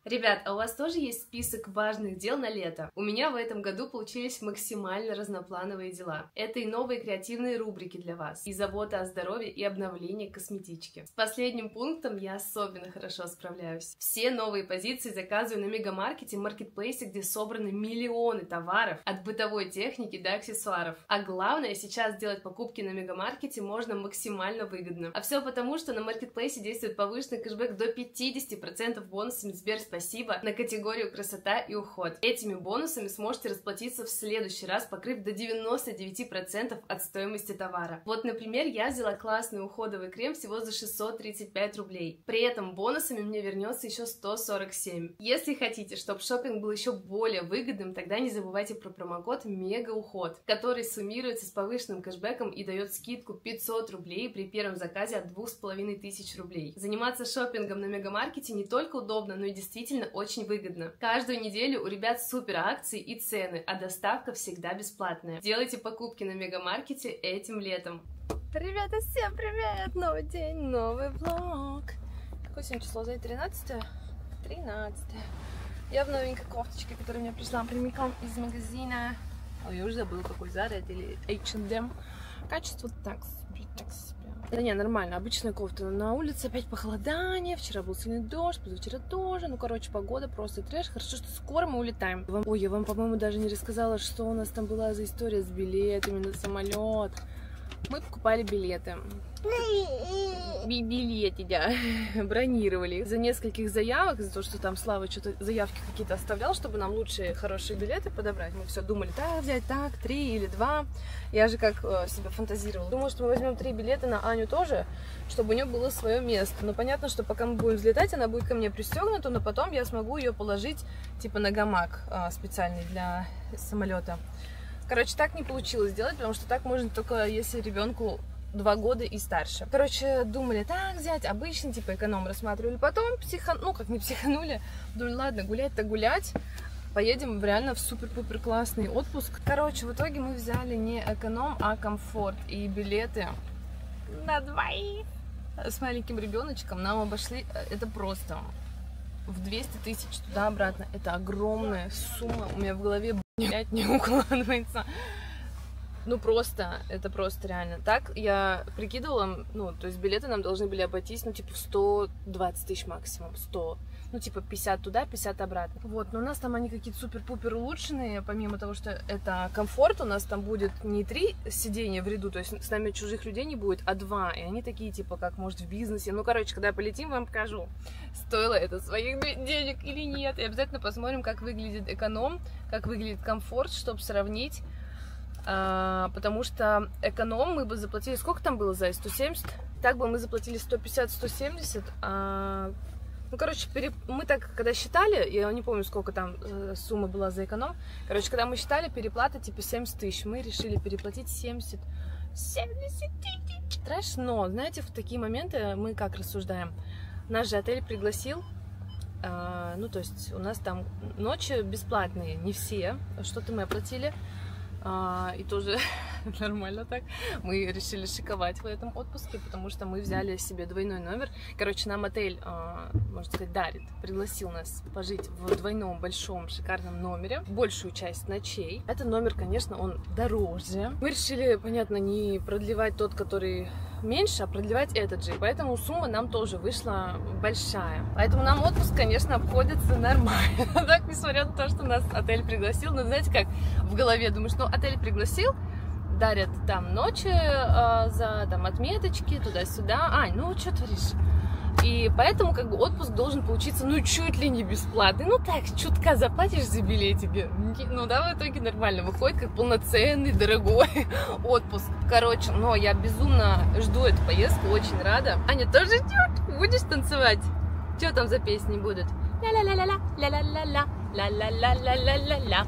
Ребят, а у вас тоже есть список важных дел на лето? У меня в этом году получились максимально разноплановые дела. Это и новые креативные рубрики для вас, и забота о здоровье, и обновление косметички. С последним пунктом я особенно хорошо справляюсь. Все новые позиции заказываю на Мегамаркете, маркетплейсе, где собраны миллионы товаров, от бытовой техники до аксессуаров. А главное, сейчас делать покупки на Мегамаркете можно максимально выгодно. А все потому, что на маркетплейсе действует повышенный кэшбэк до 50% бонусами Сбер Спасибо на категорию красота и уход. Этими бонусами сможете расплатиться в следующий раз, покрыв до 99% от стоимости товара. Вот, например, я взяла классный уходовый крем всего за 635 рублей. При этом бонусами мне вернется еще 147. Если хотите, чтобы шопинг был еще более выгодным, тогда не забывайте про промокод МЕГАУХОД, который суммируется с повышенным кэшбэком и дает скидку 500 рублей при первом заказе от 2500 рублей. Заниматься шопингом на Мегамаркете не только удобно, но и действительно очень выгодно. Каждую неделю у ребят супер акции и цены, а доставка всегда бесплатная. Делайте покупки на Мегамаркете этим летом. Ребята, всем привет! Новый день, новый влог. Какое сегодня число? За 13? 13. Я в новенькой кофточке, которая мне пришла прямиком из магазина. Ой, я уже забыла, какой Zara или H&M. Качество так себе. Да не, нормально, обычная кофта. На улице опять похолодание, вчера был сильный дождь, позавчера тоже. Ну, короче, погода просто трэш. Хорошо, что скоро мы улетаем. Ой, я вам, по-моему, даже не рассказала, что у нас там была за история с билетами на самолет. Мы покупали билеты. Билеты, да. Бронировали. За нескольких заявок, за то, что там Слава что-то заявки какие-то оставлял, чтобы нам лучшие, хорошие билеты подобрать. Мы все думали, так взять, так, 3 или 2. Я же как себя фантазировала. Думала, что мы возьмем 3 билета на Аню тоже, чтобы у нее было свое место. Но понятно, что пока мы будем взлетать, она будет ко мне пристегнута, но потом я смогу ее положить типа на гамак специальный для самолета. Короче, так не получилось сделать, потому что так можно только если ребенку 2 года и старше. Короче, думали, так взять, обычный, типа эконом рассматривали. Потом ну как не психанули, думали, ладно, гулять-то гулять. Поедем реально в супер-пупер классный отпуск. Короче, в итоге мы взяли не эконом, а комфорт. И билеты на двоих с маленьким ребеночком нам обошли, это просто в 200 тысяч туда-обратно. Это огромная сумма. У меня в голове, блядь, не укладывается. Ну просто, это просто реально. Так я прикидывала, ну, то есть билеты нам должны были обойтись, ну, типа в 120 тысяч максимум, 100. Ну, типа 50 туда, 50 обратно. Вот, но у нас там они какие-то супер-пупер улучшенные, помимо того, что это комфорт, у нас там будет не 3 сидения в ряду, то есть с нами чужих людей не будет, а 2. И они такие, типа, как, может, в бизнесе. Ну, короче, когда полетим, вам покажу, стоило это своих денег или нет. И обязательно посмотрим, как выглядит эконом, как выглядит комфорт, чтобы сравнить. Потому что эконом мы бы заплатили, сколько там было за 170? Так бы мы заплатили 150-170. Ну, короче, мы так, когда считали, я не помню, сколько там сумма была за эконом. Короче, когда мы считали, переплата типа 70 тысяч. Мы решили переплатить 70 тысяч. Трэш, но, знаете, в такие моменты мы как рассуждаем? Наш же отель пригласил, ну, то есть у нас там ночи бесплатные, не все. Что-то мы оплатили. И тоже нормально так. Мы решили шиковать в этом отпуске, потому что мы взяли себе двойной номер. Короче, нам отель, можно сказать, дарит, пригласил нас пожить в двойном, большом, шикарном номере. Большую часть ночей. Этот номер, конечно, он дороже. Мы решили, понятно, не продлевать тот, который меньше, а продлевать этот же. И поэтому сумма нам тоже вышла большая. Поэтому нам отпуск, конечно, обходится нормально. Так, несмотря на то, что нас отель пригласил. Но знаете как, в голове думаешь, ну, отель пригласил, дарят там ночи за там отметочки, туда-сюда. Ань, ну, что творишь? И поэтому, как бы, отпуск должен получиться, ну, чуть ли не бесплатный. Ну, так, чутка заплатишь за билетики. Ну, да, в итоге нормально. Выходит, как полноценный, дорогой отпуск. Короче, но я безумно жду эту поездку, очень рада. Аня тоже ждет? Будешь танцевать? Что там за песни будут? Ля-ля-ля-ля-ля, ля-ля-ля-ля, ля-ля-ля-ля-ля-ля-ля.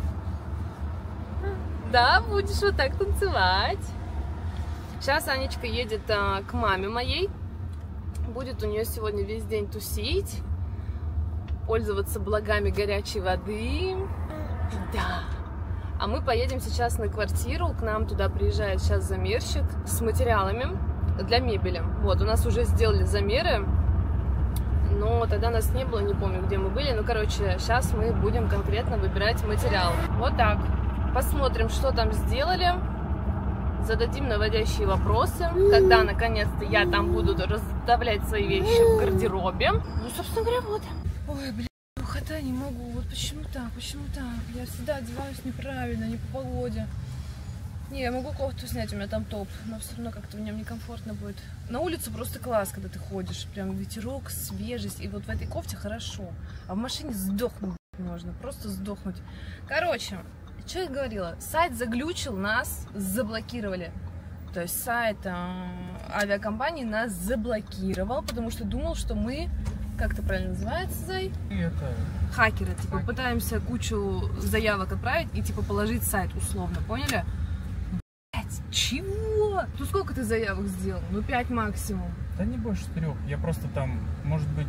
Да, будешь вот так танцевать. Сейчас Анечка едет к маме моей. Будет у нее сегодня весь день тусить, пользоваться благами горячей воды. Да. А мы поедем сейчас на квартиру. К нам туда приезжает сейчас замерщик с материалами для мебели. Вот, у нас уже сделали замеры. но тогда нас не было, не помню, где мы были. Ну, короче, сейчас мы будем конкретно выбирать материал. Вот так. Посмотрим, что там сделали. Зададим наводящие вопросы, когда наконец-то я там буду расставлять свои вещи в гардеробе. Ну, собственно говоря, вот. Ой, блин, духота, не могу. Вот почему так, почему так? Я всегда одеваюсь неправильно, не по погоде. Не, я могу кофту снять, у меня там топ, но все равно как-то в нем некомфортно будет. На улицу просто класс, когда ты ходишь. Прям ветерок, свежесть. И вот в этой кофте хорошо. А в машине сдохнуть можно, просто сдохнуть. Короче, что я говорила? Сайт заглючил, нас заблокировали. То есть сайт авиакомпании нас заблокировал, потому что думал, что мы, как это правильно называется, Зай? Хакеры, типа, пытаемся кучу заявок отправить и, типа, положить сайт условно, поняли? Блять, чего? Ну сколько ты заявок сделал? Ну 5 максимум. Да не больше 3. Я просто там, может быть,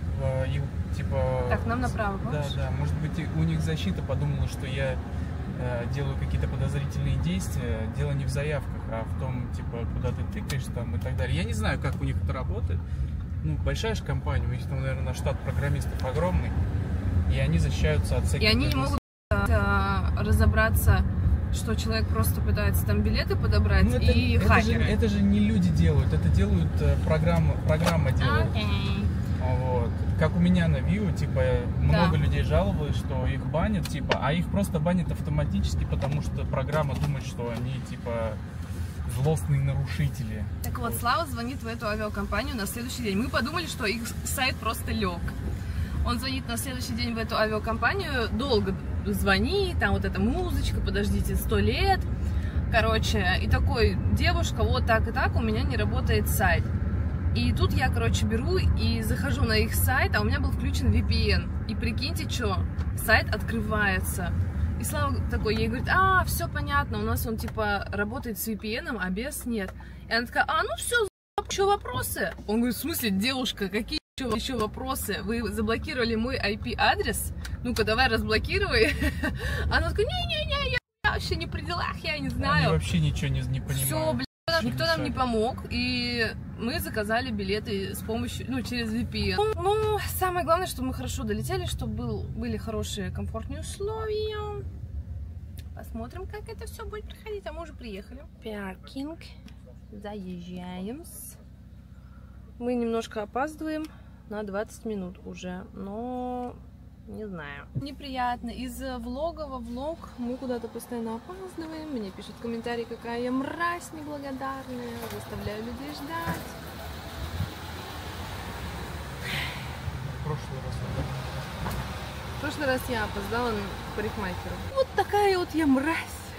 типа... Так, нам направо, помнишь? Да, может быть, у них защита подумала, что я делаю какие-то подозрительные действия. Дело не в заявках, а в том, типа, куда ты тыкаешь там и так далее. Я не знаю, как у них это работает. Ну, большая же компания, у них там, наверное, штат программистов огромный, и они защищаются от всяких... И они не могут разобраться, что человек просто пытается там билеты подобрать, ну, и хакеры. Это же не люди делают, это делают программа делает. Вот. Как у меня на View, типа, много людей жаловалось, что их банят, типа, а их просто банят автоматически, потому что программа думает, что они, типа, злостные нарушители. Так вот, Слава звонит в эту авиакомпанию на следующий день. Мы подумали, что их сайт просто лег. Он звонит на следующий день в эту авиакомпанию, долго звонит, там вот эта музычка, подождите, 100 лет. Короче, и такой, девушка, вот так и так, у меня не работает сайт. И тут я, короче, беру и захожу на их сайт, а у меня был включен VPN. И прикиньте, что, сайт открывается. И Слава такой, ей говорит, все понятно, у нас он, типа, работает с VPN, а без нет. И она такая, ну все, что вопросы? Он говорит, в смысле, девушка, какие еще вопросы? Вы заблокировали мой IP-адрес? Ну-ка, давай разблокируй. Она такая, не-не-не, я вообще не при делах, я не знаю. Они вообще ничего не понимают. Все, блин. Никто нам не помог, и мы заказали билеты с помощью, через VPN. Ну, самое главное, что мы хорошо долетели, чтобы были хорошие, комфортные условия. Посмотрим, как это все будет проходить, а мы уже приехали. Паркинг. Заезжаем. Мы немножко опаздываем на 20 минут уже, но... Не знаю. Неприятно. Из влога во влог мы куда-то постоянно опаздываем. Мне пишут комментарии, какая я мразь неблагодарная. Заставляю людей ждать. В прошлый раз я опоздала к парикмахеру. Вот такая вот я мразь.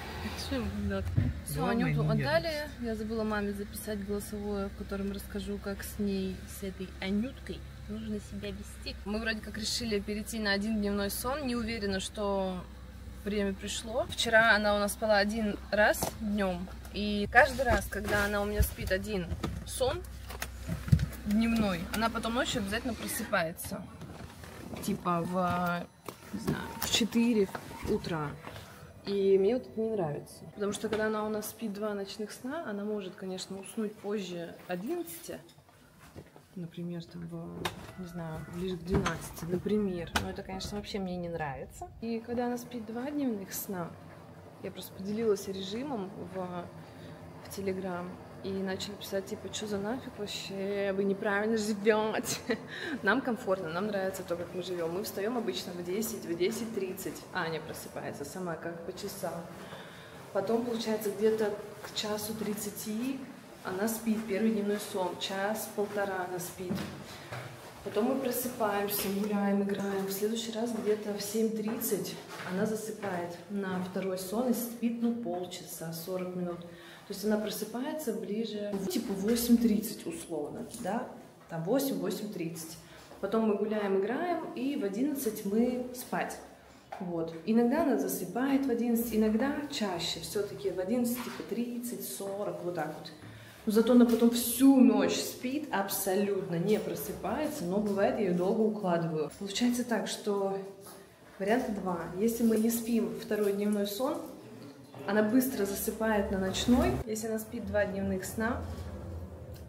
Все, Анюту отдали. Я забыла маме записать голосовое, в котором расскажу, как с ней, с этой Анюткой, нужно себя вести. Мы вроде как решили перейти на один дневной сон. Не уверена, что время пришло. Вчера она у нас спала один раз днем. И каждый раз, когда она у меня спит один сон дневной, она потом ночью обязательно просыпается. Типа не знаю, в 4 утра. И мне вот это не нравится. Потому что когда она у нас спит 2 ночных сна, она может, конечно, уснуть позже 11. Например, там, не знаю, ближе к 12, например. Но это, конечно, вообще мне не нравится. И когда она спит 2 дневных сна, я просто поделилась режимом в Телеграм и начала писать, типа, что за нафиг вообще, вы неправильно живете. Нам комфортно, нам нравится то, как мы живем. Мы встаем обычно в 10, в 10:30. Аня просыпается сама, как по часам. Потом, получается, где-то к 1:30 она спит, первый дневной сон, 1-1,5 она спит. Потом мы просыпаемся, гуляем, играем. В следующий раз где-то в 7:30 она засыпает на 2-й сон и спит, полчаса, 40 минут. То есть она просыпается ближе, типа 8:30 условно, да? Там 8-8:30. Потом мы гуляем, играем, и в 11 мы спать. Вот. Иногда она засыпает в 11, иногда чаще, все-таки в 11, типа 30, 40, вот так вот. Но зато она потом всю ночь спит, абсолютно не просыпается, но бывает, я ее долго укладываю. Получается так, что вариант 2. Если мы не спим 2-й дневной сон, она быстро засыпает на ночной. Если она спит 2 дневных сна,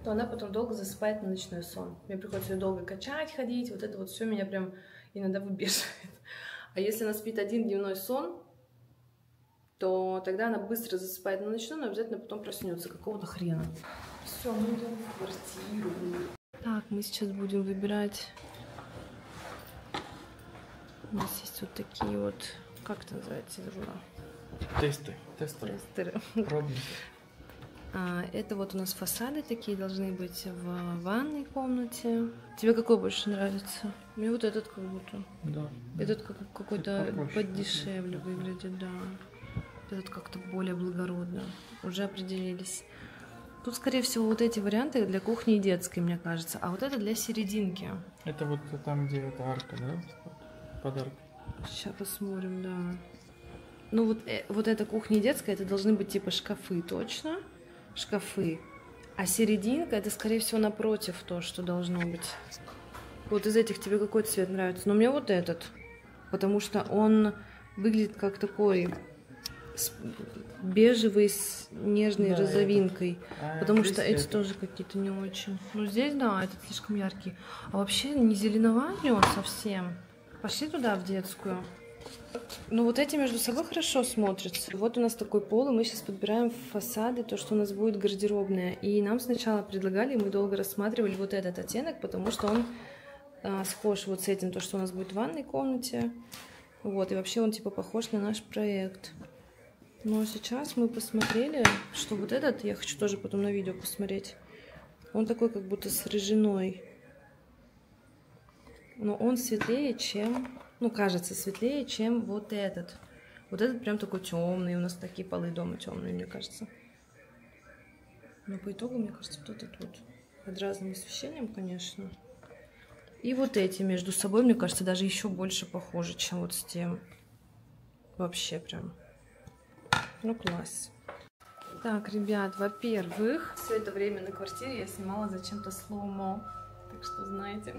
то она потом долго засыпает на ночной сон. Мне приходится ее долго качать, ходить, вот это вот все меня прям иногда выбешивает. А если она спит один дневной сон, то тогда она быстро засыпает на ночной, но обязательно потом проснется какого-то хрена. Все, мы идем в квартиру. Так, мы сейчас будем выбирать. У нас есть вот такие вот, как это называется, тестеры. Пробники. Это вот у нас фасады такие должны быть в ванной комнате. Тебе какой больше нравится? Мне вот этот как будто. Да. Этот какой-то подешевле выглядит, да. Этот как-то более благородно. Уже определились. Тут, скорее всего, вот эти варианты для кухни и детской, мне кажется. А вот это для серединки. Это вот там, где эта арка, да? Подарок. Сейчас посмотрим, да. Ну вот эта кухня и детская, это должны быть типа шкафы, точно. Шкафы. А серединка, это, скорее всего, напротив то, что должно быть. Вот из этих тебе какой цвет нравится? Но мне вот этот. Потому что он выглядит как такой бежевый с нежной розовинкой. Потому что эти тоже какие-то не очень. Ну здесь, да, этот слишком яркий. А вообще не зеленоватый он совсем. Пошли туда, в детскую. Ну вот эти между собой хорошо смотрятся. Вот у нас такой пол, и мы сейчас подбираем фасады, то, что у нас будет гардеробная. И нам сначала предлагали, мы долго рассматривали вот этот оттенок, потому что он схож вот с этим, то, что у нас будет в ванной комнате. Вот, и вообще он типа похож на наш проект. Но сейчас мы посмотрели, что вот этот, я хочу тоже потом на видео посмотреть, он такой как будто с рыжиной. Но он светлее, чем... Ну, кажется, светлее, чем вот этот. Вот этот прям такой темный. У нас такие полы дома темные, мне кажется. Но по итогу, мне кажется, вот этот вот. Под разным освещением, конечно. И вот эти между собой, мне кажется, даже еще больше похожи, чем вот с тем. Вообще прям. Ну, класс. Так, ребят, во-первых, все это время на квартире я снимала зачем-то слоумо. Так что знаете...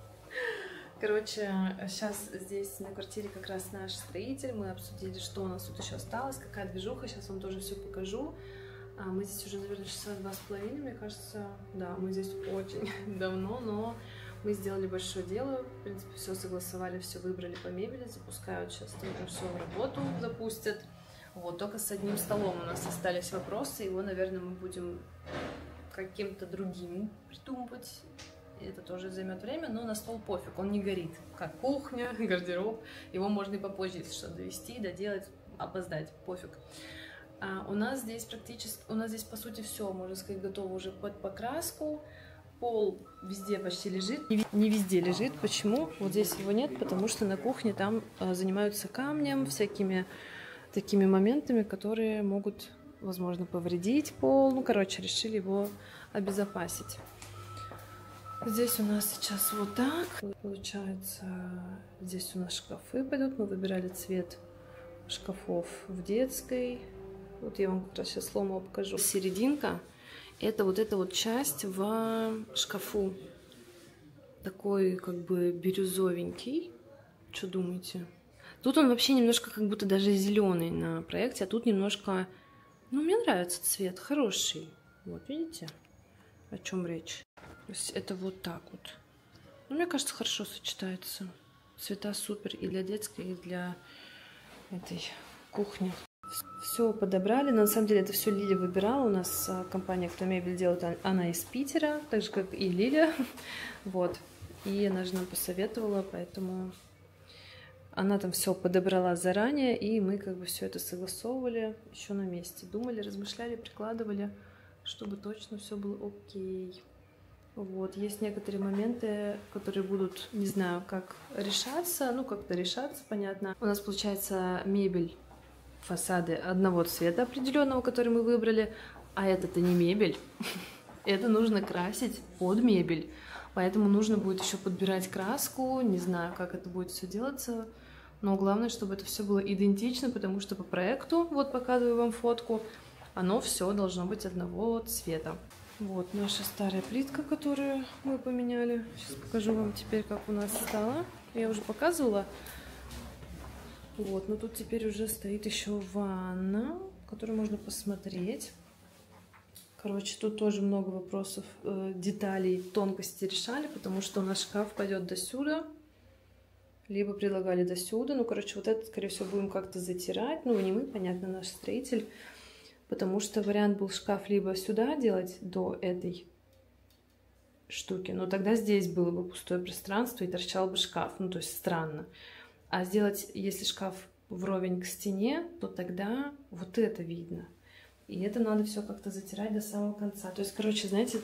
Короче, сейчас здесь на квартире как раз наш строитель. Мы обсудили, что у нас тут еще осталось, какая движуха. Сейчас вам тоже все покажу. Мы здесь уже, наверное, часа 2,5, мне кажется. Да, мы здесь очень давно, но мы сделали большое дело. В принципе, все согласовали, все выбрали по мебели. Запускают сейчас только все в работу, запустят. Вот, только с одним столом у нас остались вопросы. Его, наверное, мы будем каким-то другим придумывать. Это тоже займет время, но на стол пофиг, он не горит. Как кухня, гардероб, его можно и попозже, если что, довести, доделать, опоздать, пофиг. У нас здесь по сути, все, можно сказать, готово уже под покраску. Пол везде почти лежит, не везде лежит. Почему? Вот здесь его нет, потому что на кухне там занимаются камнем, всякими такими моментами, которые могут, возможно, повредить пол. Ну, короче, решили его обезопасить. Здесь у нас сейчас вот так. Получается, здесь у нас шкафы пойдут. Мы выбирали цвет шкафов в детской. Вот я вам как раз сейчас слоумо покажу. Серединка — это вот эта вот часть в шкафу. Такой как бы бирюзовенький. Что думаете? Тут он вообще немножко как будто даже зеленый на проекте, а тут немножко... Ну, мне нравится цвет, хороший. Вот, видите, о чем речь? То есть это вот так вот. Ну, мне кажется, хорошо сочетается. Цвета супер и для детской, и для этой кухни. Все подобрали. Но на самом деле это все Лиля выбирала. У нас компания «Кто мебель делает», она из Питера, так же, как и Лиля. Вот. И она же нам посоветовала, поэтому она там все подобрала заранее, и мы как бы все это согласовывали еще на месте. Думали, размышляли, прикладывали, чтобы точно все было окей. Вот, есть некоторые моменты, которые будут, не знаю, как решаться, ну, как-то решаться, понятно. У нас получается мебель, фасады одного цвета определенного, который мы выбрали, а это-то не мебель. Это нужно красить под мебель. Поэтому нужно будет еще подбирать краску, не знаю, как это будет все делаться. Но главное, чтобы это все было идентично, потому что по проекту, вот показываю вам фотку, оно все должно быть одного цвета. Вот наша старая плитка, которую мы поменяли. Сейчас покажу вам теперь, как у нас стало. Я уже показывала. Вот, но тут теперь уже стоит еще ванна, которую можно посмотреть. Короче, тут тоже много вопросов, деталей, тонкостей решали, потому что у нас шкаф пойдет до сюда, либо предлагали до сюда. Ну, короче, вот это, скорее всего, будем как-то затирать. Ну, не мы, понятно, наш строитель. Потому что вариант был шкаф либо сюда делать до этой штуки, но тогда здесь было бы пустое пространство и торчал бы шкаф. Ну, то есть странно. А сделать, если шкаф вровень к стене, то тогда вот это видно. И это надо все как-то затирать до самого конца. То есть, короче, знаете,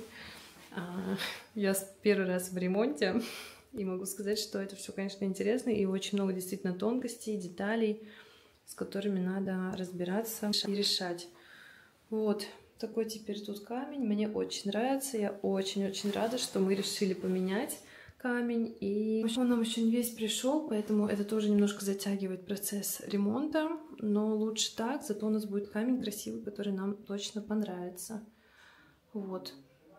я первый раз в ремонте, и могу сказать, что это все, конечно, интересно, и очень много действительно тонкостей, деталей, с которыми надо разбираться и решать. Вот такой теперь тут камень. Мне очень нравится. Я очень-очень рада, что мы решили поменять камень. И он нам еще не весь пришел, поэтому это тоже немножко затягивает процесс ремонта. Но лучше так, зато у нас будет камень красивый, который нам точно понравится. Вот.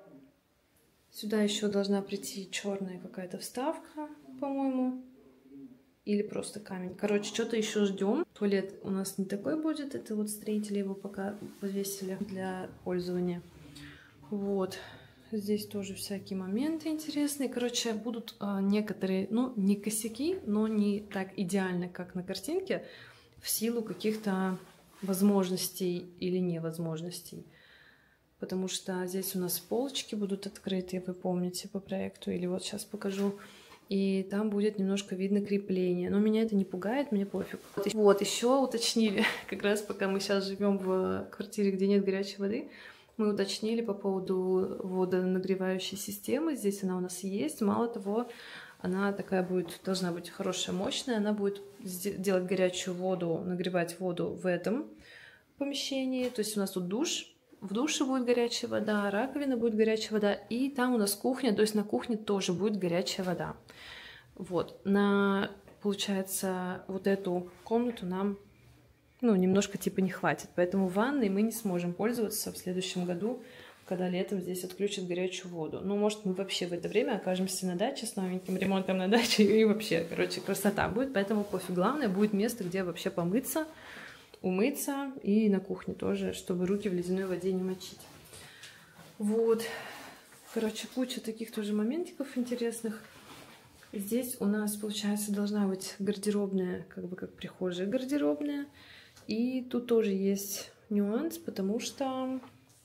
Сюда еще должна прийти черная какая-то вставка, по-моему. Или просто камень. Короче, что-то еще ждем. Туалет у нас не такой будет. Это вот строители его пока повесили для пользования. Вот. Здесь тоже всякие моменты интересные. Короче, будут некоторые, ну, не косяки, но не так идеально, как на картинке, в силу каких-то возможностей или невозможностей. Потому что здесь у нас полочки будут открыты, вы помните, по проекту. Или вот сейчас покажу. И там будет немножко видно крепление. Но меня это не пугает, мне пофиг. Вот, еще уточнили, как раз пока мы сейчас живем в квартире, где нет горячей воды, мы уточнили по поводу водонагревающей системы. Здесь она у нас есть. Мало того, она такая будет, должна быть хорошая, мощная. Она будет делать горячую воду, нагревать воду в этом помещении. То есть у нас тут душ. В душе будет горячая вода, раковина будет горячая вода, и там у нас кухня, то есть на кухне тоже будет горячая вода. Вот, получается, вот эту комнату нам, ну, немножко типа не хватит, поэтому ванной мы не сможем пользоваться в следующем году, когда летом здесь отключат горячую воду. Ну, может, мы вообще в это время окажемся на даче с новеньким ремонтом на даче, и вообще, короче, красота будет, поэтому пофиг. Главное, будет место, где вообще помыться, умыться, и на кухне тоже, чтобы руки в ледяной воде не мочить. Вот. Короче, куча таких тоже моментиков интересных. Здесь у нас, получается, должна быть гардеробная, как бы как прихожая гардеробная. И тут тоже есть нюанс, потому что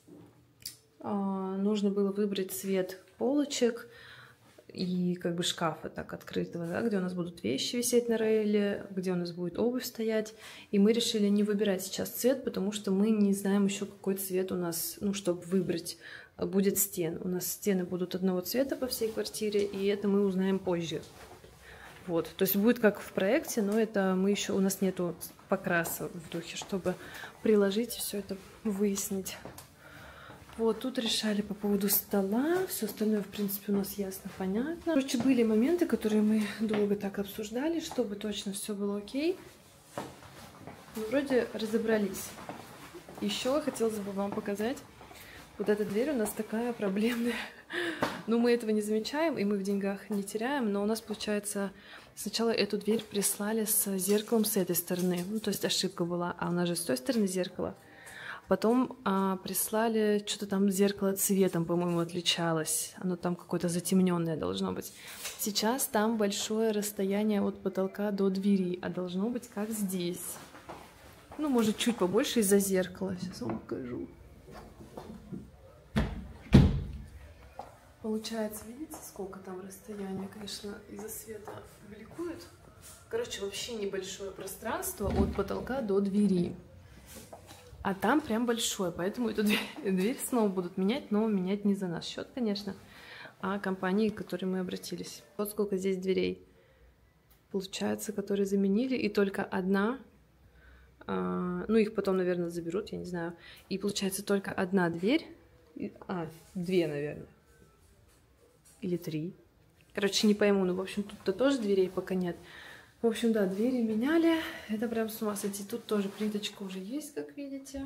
нужно было выбрать цвет полочек и как бы шкафа так открытого, да, где у нас будут вещи висеть на рейле, где у нас будет обувь стоять. И мы решили не выбирать сейчас цвет, потому что мы не знаем еще, какой цвет у нас, ну, чтобы выбрать, будет стен. У нас стены будут одного цвета по всей квартире, и это мы узнаем позже. Вот, то есть будет как в проекте, но это мы еще, у нас нету покраса в духе, чтобы приложить и все это выяснить. Вот, тут решали по поводу стола, все остальное, в принципе, у нас ясно, понятно. Короче, были моменты, которые мы долго так обсуждали, чтобы точно все было окей. Но вроде разобрались. Еще хотелось бы вам показать, вот эта дверь у нас такая проблемная. Ну, мы этого не замечаем, и мы в деньгах не теряем, но у нас, получается, сначала эту дверь прислали с зеркалом с этой стороны, ну, то есть ошибка была, а у нас же с той стороны зеркало. Потом прислали, что-то там зеркало цветом, по-моему, отличалось. Оно там какое-то затемненное должно быть. Сейчас там большое расстояние от потолка до двери, а должно быть как здесь. Ну, может, чуть побольше из-за зеркала. Сейчас вам покажу. Получается, видите, сколько там расстояние, конечно, из-за света бликует. Короче, вообще небольшое пространство от потолка до двери. А там прям большое, поэтому эту дверь снова будут менять, но менять не за наш счет, конечно, а компании, к которой мы обратились. Вот сколько здесь дверей, получается, которые заменили, и только одна, ну их потом, наверное, заберут, я не знаю, и получается только одна дверь, две, наверное, или три. Короче, не пойму, но, в общем, тут-то тоже дверей пока нет. В общем, да, двери меняли. Это прям с ума сойти. Тут тоже плиточка уже есть, как видите.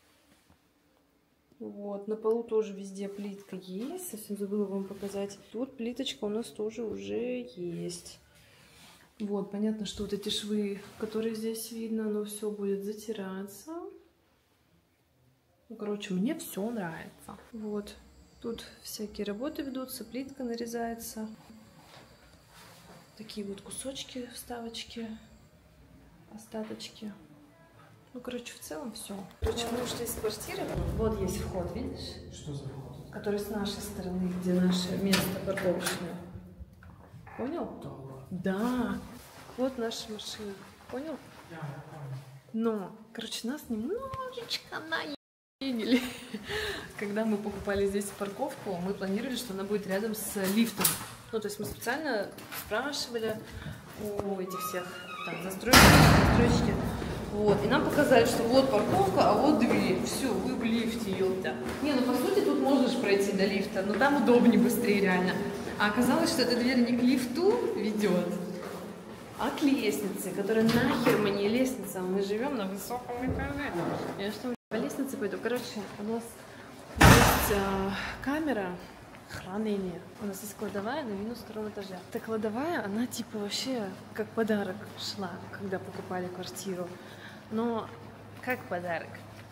Вот, на полу тоже везде плитка есть. Совсем забыла вам показать. Тут плиточка у нас тоже уже есть. Вот, понятно, что вот эти швы, которые здесь видно, оно все будет затираться. Ну, короче, мне все нравится. Вот. Тут всякие работы ведутся, плитка нарезается. Такие вот кусочки, вставочки, остаточки. Ну, короче, в целом все. Короче, мы ушли из квартиры. Вот есть вход, видишь? Что за вход? Который с нашей стороны, где наше место парковочное. Понял? Да. Вот наша машина. Понял? Но, короче, нас немножечко наебенили. Когда мы покупали здесь парковку, мы планировали, что она будет рядом с лифтом. Ну, то есть мы специально спрашивали у этих всех там, застройщики. Вот. И нам показали, что вот парковка, а вот дверь. Все, вы в лифте, ёпта. Не, ну по сути тут можно же пройти до лифта, но там удобнее, быстрее реально. А оказалось, что эта дверь не к лифту ведет, а к лестнице, которая нахер мне лестница. Мы живем на высоком этаже. Я что, по лестнице пойду? Короче, у нас есть камера хранения. У нас есть кладовая на -2 этаже. Эта кладовая, она типа вообще как подарок шла, когда покупали квартиру. Но как подарок.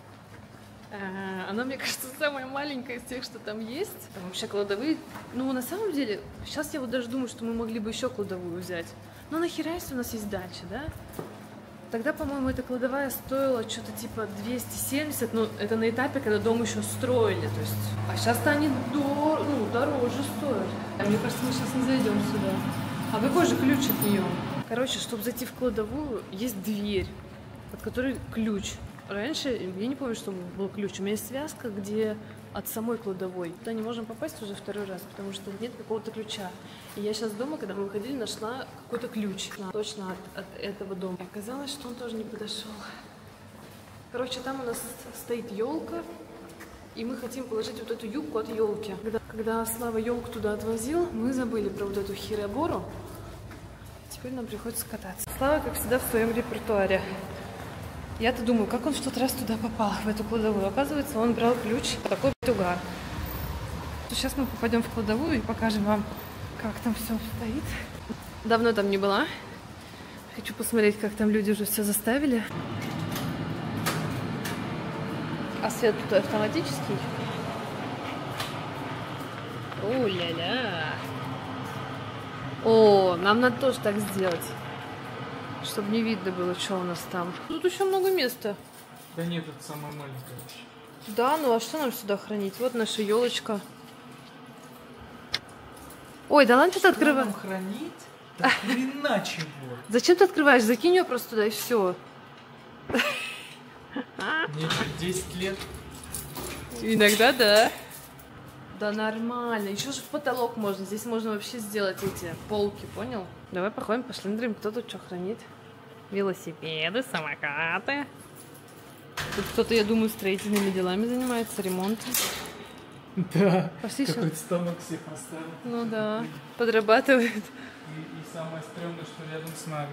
Она, мне кажется, самая маленькая из тех, что там есть. Там вообще кладовые. Ну, на самом деле, сейчас я вот даже думаю, что мы могли бы еще кладовую взять. Но нахера, если у нас есть дача, да? Тогда, по-моему, эта кладовая стоила что-то типа 270, ну, это на этапе, когда дом еще строили, то есть... А сейчас-то они дороже стоят. Мне кажется, мы сейчас не зайдем сюда. А какой же ключ от нее? Короче, чтобы зайти в кладовую, есть дверь, от которой ключ. Раньше, я не помню, что был ключ. У меня есть связка, где от самой кладовой. Туда не можем попасть уже второй раз, потому что нет какого-то ключа. И я сейчас дома, когда мы выходили, нашла какой-то ключ. Точно от этого дома. И оказалось, что он тоже не подошел. Короче, там у нас стоит елка, и мы хотим положить вот эту юбку от елки. Когда Слава елку туда отвозил, мы забыли про вот эту хиробору. Теперь нам приходится кататься. Слава, как всегда, в своем репертуаре. Я-то думаю, как он в тот раз туда попал, в эту кладовую. Оказывается, он брал ключ, такой угар. Сейчас мы попадем в кладовую и покажем вам, как там все стоит. Давно там не была. Хочу посмотреть, как там люди уже все заставили. А свет тут автоматический. О-ля-ля. О, нам надо тоже так сделать. Чтобы не видно было, что у нас там. Тут еще много места. Да нет, это самая маленькая вообще. Да, ну а что нам сюда хранить? Вот наша елочка. Ой, да ладно, ты открываешь. Хранить? Да хрена чего? Зачем ты открываешь? Закинь ее просто туда и все. Мне что, 10 лет? Иногда да. Да нормально. Еще же в потолок можно. Здесь можно вообще сделать эти полки, понял? Давай походим, пошлиндрим. Кто тут что хранит? Велосипеды, самокаты. Тут кто-то, я думаю, строительными делами занимается, ремонтом. Да. Пошли какой-то станок себе поставил. Ну да, подрабатывает. И самое стрёмное, что рядом с нами.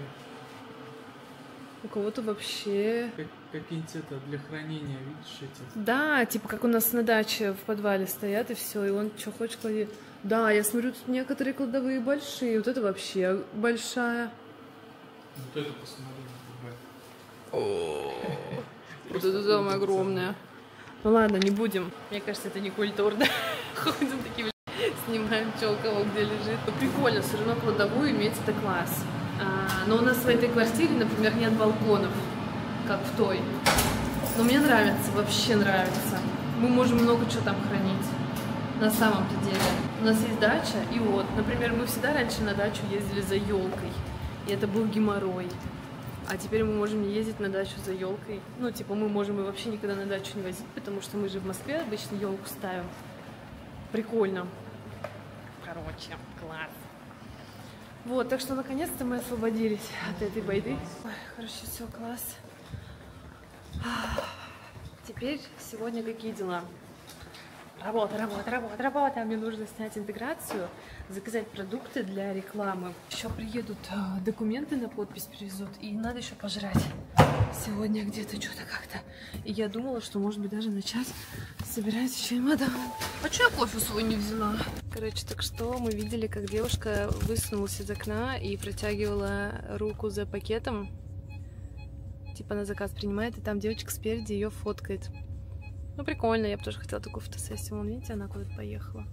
У кого-то вообще... Какие-нибудь это для хранения, видишь эти? Да, типа как у нас на даче в подвале стоят, и все, и он что хочешь клади. Да, я смотрю, тут некоторые кладовые большие, вот это вообще большая. Вот это посмотри. Вот это самое огромное. Ну ладно, не будем. Мне кажется, это не культурно. Ходим такие, снимаем, что у кого где лежит. Ну, прикольно, все равно кладовую иметь это класс. Но у нас в этой квартире, например, нет балконов, как в той. Но мне нравится, вообще нравится. Мы можем много чего там хранить. На самом-то деле. У нас есть дача, и вот, например, мы всегда раньше на дачу ездили за елкой. И это был геморрой. А теперь мы можем не ездить на дачу за елкой. Ну, типа, мы можем и вообще никогда на дачу не возить, потому что мы же в Москве обычно елку ставим. Прикольно. Короче, класс. Вот, так что наконец-то мы освободились от этой байды. Ой, короче, все, класс. Теперь сегодня какие дела? Работа. Мне нужно снять интеграцию, заказать продукты для рекламы. Еще приедут документы на подпись, привезут, и надо еще пожрать. Сегодня где-то что-то как-то. И я думала, что может быть даже начать собирать чемодан. А что я кофе свой не взяла? Короче, так что мы видели, как девушка высунулась из окна и протягивала руку за пакетом. Типа на заказ принимает, и там девочка спереди ее фоткает. Ну, прикольно, я бы тоже хотела такую фотосессию. Вон, видите, она куда-то поехала.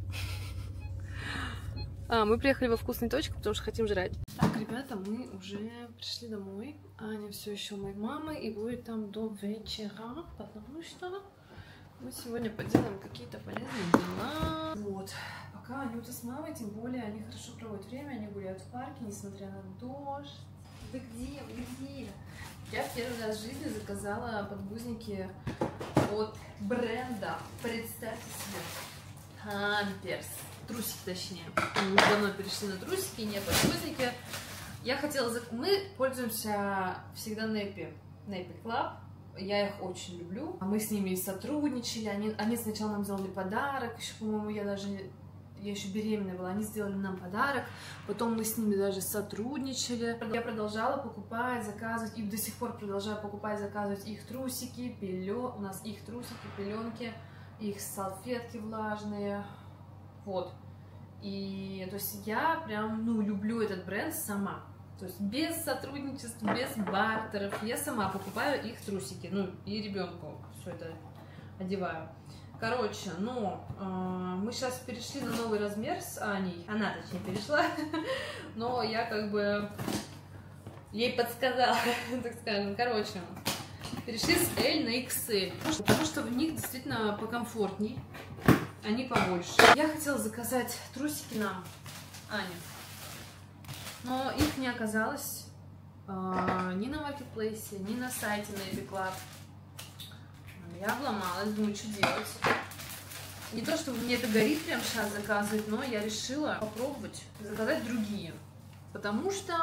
Мы приехали во вкусную точку, потому что хотим жрать. Так, ребята, мы уже пришли домой. Аня все еще у моей мамы и будет там до вечера, потому что мы сегодня поделаем какие-то полезные дела. Вот. Пока Анюта с мамой, тем более, они хорошо проводят время, они гуляют в парке, несмотря на дождь. Вы где? Вы где? Я в первый раз в жизни заказала подгузники от бренда, представьте себе, Памперс. Трусики, точнее. Мы давно перешли на трусики, не подгузники. Я хотела... Мы пользуемся всегда Nappy Club. Я их очень люблю. Мы с ними сотрудничали. Они сначала нам сделали подарок. Еще, по-моему, я еще беременная была. Они сделали нам подарок. Потом мы с ними даже сотрудничали. Я продолжала покупать, заказывать. И до сих пор продолжаю покупать, заказывать их трусики, у нас их трусики, пеленки, их салфетки влажные. Вот. И то есть я прям, люблю этот бренд сама. То есть без сотрудничества, без бартеров. Я сама покупаю их трусики. И ребенку все это одеваю. Короче, мы сейчас перешли на новый размер с Аней. Она, точнее, перешла. Но я как бы ей подсказала, так скажем. Короче, перешли с L на XL. Потому что в них действительно покомфортней. Они побольше. Я хотела заказать трусики нам, Ане, но их не оказалось ни на маркетплейсе, ни на сайте Nappy Club. Я обломалась, думаю, что делать. Не то, чтобы мне это горит прямо сейчас заказывать, но я решила попробовать заказать другие. Потому что...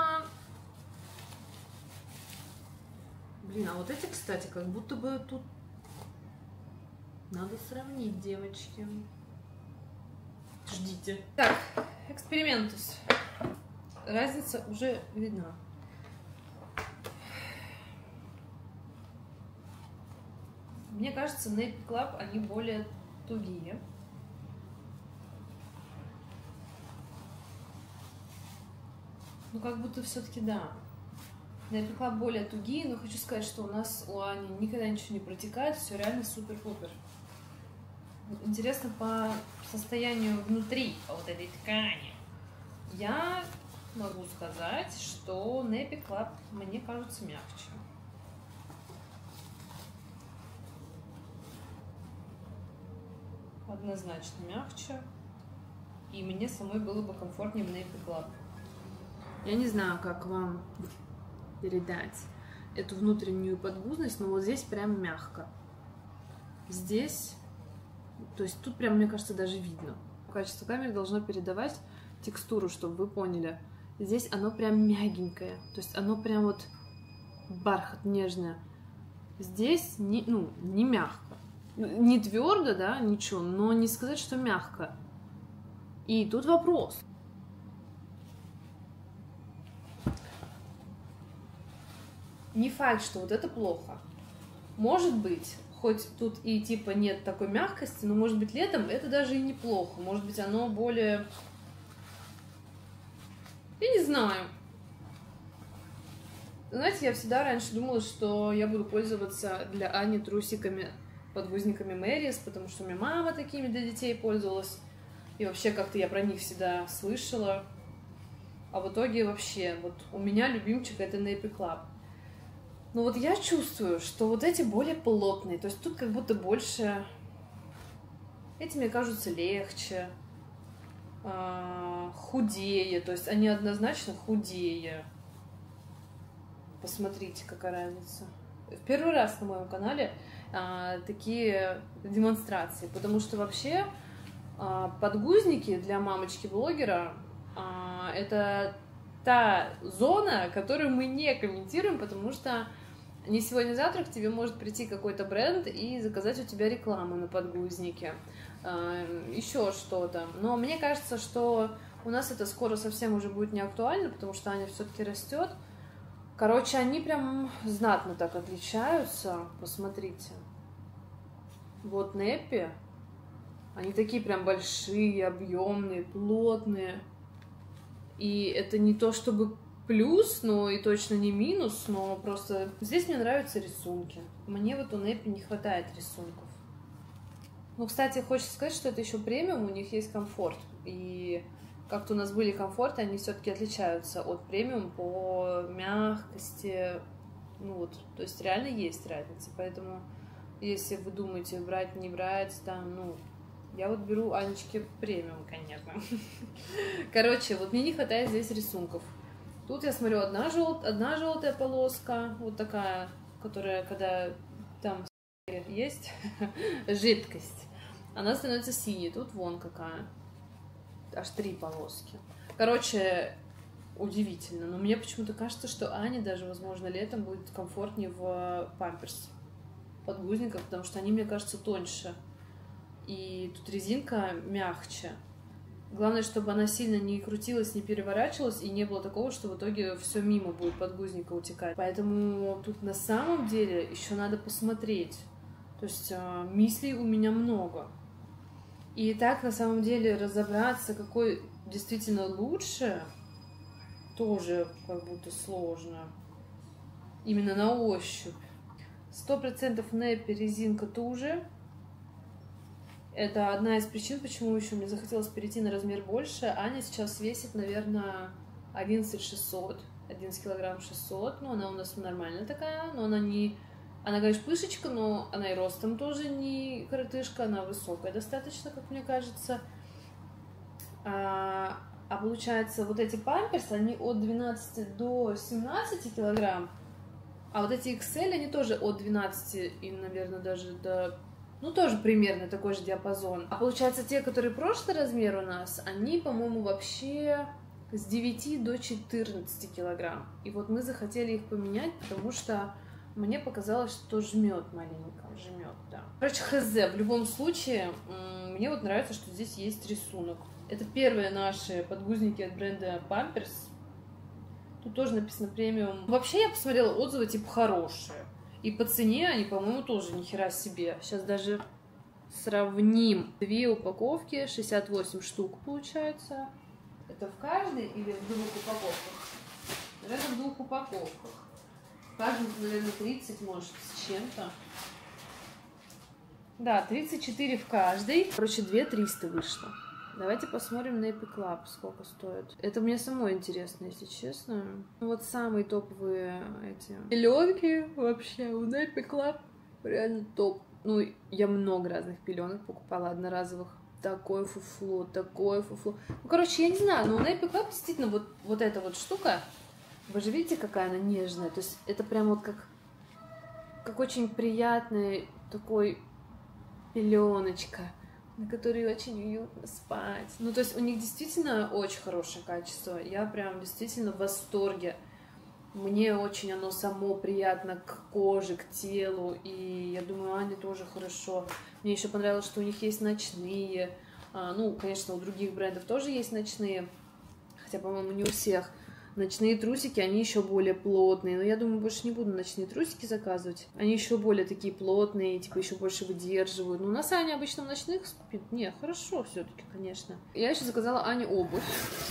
Блин, а вот эти, кстати, как будто бы тут... Надо сравнить, девочки. Ждите. Так, экспериментус. Разница уже видна. Мне кажется, Nappy Club, они более тугие. Как будто все-таки да. Nappy Club более тугие, но хочу сказать, что у нас у Ани никогда ничего не протекает, все реально супер-пупер. Интересно по состоянию внутри вот этой ткани. Я могу сказать, что Nappy Club мне кажется мягче. Однозначно мягче. И мне самой было бы комфортнее в Nappy Club. Я не знаю, как вам передать эту внутреннюю подгузность, но вот здесь прям мягко. Здесь, то есть тут прям, мне кажется, даже видно. Качество камеры должно передавать текстуру, чтобы вы поняли. Здесь оно прям мягенькое, то есть оно прям вот бархат нежное. Здесь не мягко. Не твердо, да, ничего, но не сказать, что мягко. И тут вопрос. Не факт, что вот это плохо. Может быть, хоть тут и типа нет такой мягкости, но может быть летом это даже и неплохо. Может быть оно более... Я не знаю. Знаете, я всегда раньше думала, что я буду пользоваться для Ани трусиками, подгузниками Мэрис, потому что у меня мама такими для детей пользовалась. И вообще как-то я про них всегда слышала. А в итоге вообще, вот у меня любимчик это Nappy Club. Но вот я чувствую, что вот эти более плотные, то есть тут как будто больше... Эти, мне кажутся, легче, худее, то есть они однозначно худее. Посмотрите, какая разница. В первый раз на моем канале такие демонстрации, потому что вообще подгузники для мамочки-блогера это та зона, которую мы не комментируем, потому что не сегодня-завтра к тебе может прийти какой-то бренд и заказать у тебя рекламу на подгузники, еще что-то. Но мне кажется, что у нас это скоро совсем уже будет не актуально, потому что Аня все-таки растет. Короче, они прям знатно так отличаются. Посмотрите. Вот Nappy. Они такие прям большие, объемные, плотные. И это не то чтобы плюс, но и точно не минус, но просто здесь мне нравятся рисунки. Мне вот у Nappy не хватает рисунков. Ну, кстати, хочется сказать, что это еще премиум, у них есть комфорт. И как-то у нас были комфорты, они все-таки отличаются от премиум по мягкости. Ну вот, то есть реально есть разница. Поэтому, если вы думаете, брать, не брать, там, ну, я вот беру Анечке премиум, конечно. Короче, вот мне не хватает здесь рисунков. Тут я смотрю одна желтая полоска, вот такая, которая, когда там есть жидкость, она становится синей. Тут вон какая. Аж 3 полоски. Короче, удивительно. Но мне почему-то кажется, что Ане даже, возможно, летом будет комфортнее в памперс подгузниках, потому что они, мне кажется, тоньше. И тут резинка мягче. Главное, чтобы она сильно не крутилась, не переворачивалась, и не было такого, что в итоге все мимо будет подгузника утекать. Поэтому тут на самом деле еще надо посмотреть. То есть мыслей у меня много. И так, на самом деле, разобраться, какой действительно лучше, тоже как будто сложно. Именно на ощупь. 100% Неппи резинка туже. Это одна из причин, почему еще мне захотелось перейти на размер больше. Аня сейчас весит, наверное, 11 600. 11 килограмм 600. Ну, она у нас нормальная такая, но она не... Она, конечно, пышечка, но она и ростом тоже не коротышка, она высокая достаточно, как мне кажется. А получается, вот эти памперсы, они от 12 до 17 килограмм, а вот эти XL, они тоже от 12 и, наверное, даже до... Ну, тоже примерно такой же диапазон. А получается, те, которые прошлый размер у нас, они, по-моему, вообще с 9 до 14 килограмм. И вот мы захотели их поменять, потому что мне показалось, что жмет маленько. Жмет, да. Короче, хз. В любом случае, мне вот нравится, что здесь есть рисунок. Это первые наши подгузники от бренда Pampers. Тут тоже написано премиум. Вообще, я посмотрела отзывы, типа, хорошие. И по цене они, по-моему, тоже нихера себе. Сейчас даже сравним. 2 упаковки, 68 штук получается. Это в каждой или в 2 упаковках? Наверное, в 2 упаковках. В каждом, наверное, 30, может, с чем-то. Да, 34 в каждой. Короче, 2300 вышло. Давайте посмотрим на Epic Club, сколько стоит. Это мне самой интересно, если честно. Вот самые топовые эти пеленки вообще у Epic Club реально топ. Ну, я много разных пеленок покупала одноразовых. Такое фуфло, такое фуфло. Ну, короче, я не знаю, но у Epic Club действительно вот эта вот штука, вы же видите, какая она нежная. То есть это прям вот как очень приятный такой пеленочка, на которой очень уютно спать. Ну, то есть у них действительно очень хорошее качество. Я прям действительно в восторге. Мне очень оно само приятно к коже, к телу. И я думаю, Ане тоже хорошо. Мне еще понравилось, что у них есть ночные. Ну, конечно, у других брендов тоже есть ночные. Хотя, по-моему, не у всех. Ночные трусики, они еще более плотные. Но я думаю, больше не буду ночные трусики заказывать. Они еще более такие плотные, типа еще больше выдерживают. Ну, у нас Аня обычно в ночных спит. Не, хорошо все-таки, конечно. Я еще заказала Ане обувь.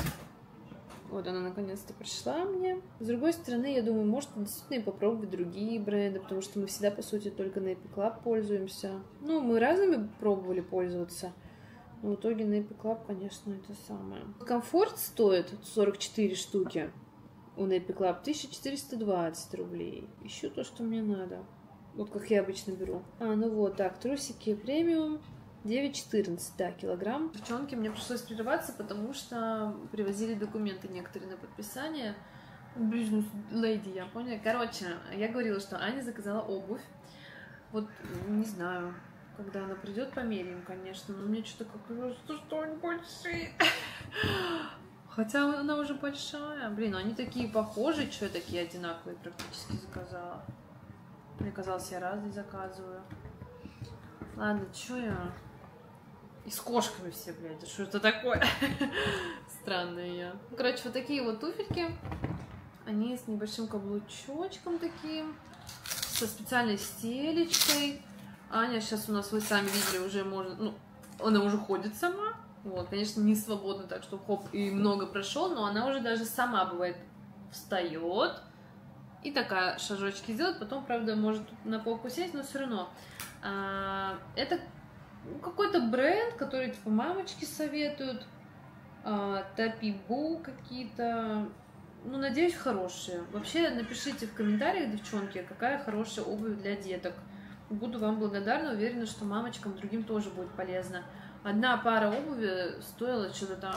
Вот она наконец-то пришла мне. С другой стороны, я думаю, может действительно и попробовать другие бренды, потому что мы всегда, по сути, только на Epic Club пользуемся. Ну, мы разными пробовали пользоваться. Но в итоге на Epic Club, конечно, это самое. Комфорт стоит 44 штуки. У Epic Club 1420 рублей. Ищу то, что мне надо. Вот как я обычно беру. Ну вот, так, трусики премиум. 9,14, да, килограмм. Девчонки, мне пришлось прерываться, потому что привозили документы некоторые на подписание. Бизнес-леди, я поняла. Короче, я говорила, что Аня заказала обувь. Вот, не знаю, когда она придет, померяем, конечно. Но мне что-то как-то, что они большие. Хотя она уже большая. Блин, они такие похожие, что я такие одинаковые практически заказала. Мне казалось, я разные заказываю. Ладно, что я... И с кошками все, блядь, что это такое? Странная я. Короче, вот такие вот туфельки. Они с небольшим каблучочком таким. Со специальной стелечкой. Аня сейчас у нас, вы сами видели, уже может... Ну, она уже ходит сама. Вот, конечно, не свободно, так что хоп, и много прошел, но она уже даже сама, бывает, встает. И такая шажочки делает. Потом, правда, может на попу сесть, но все равно. Это какой-то бренд, который типа мамочки советуют, Тапибу какие-то, ну, надеюсь, хорошие. Вообще, напишите в комментариях, девчонки, какая хорошая обувь для деток. Буду вам благодарна, уверена, что мамочкам другим тоже будет полезно. Одна пара обуви стоила что-то там...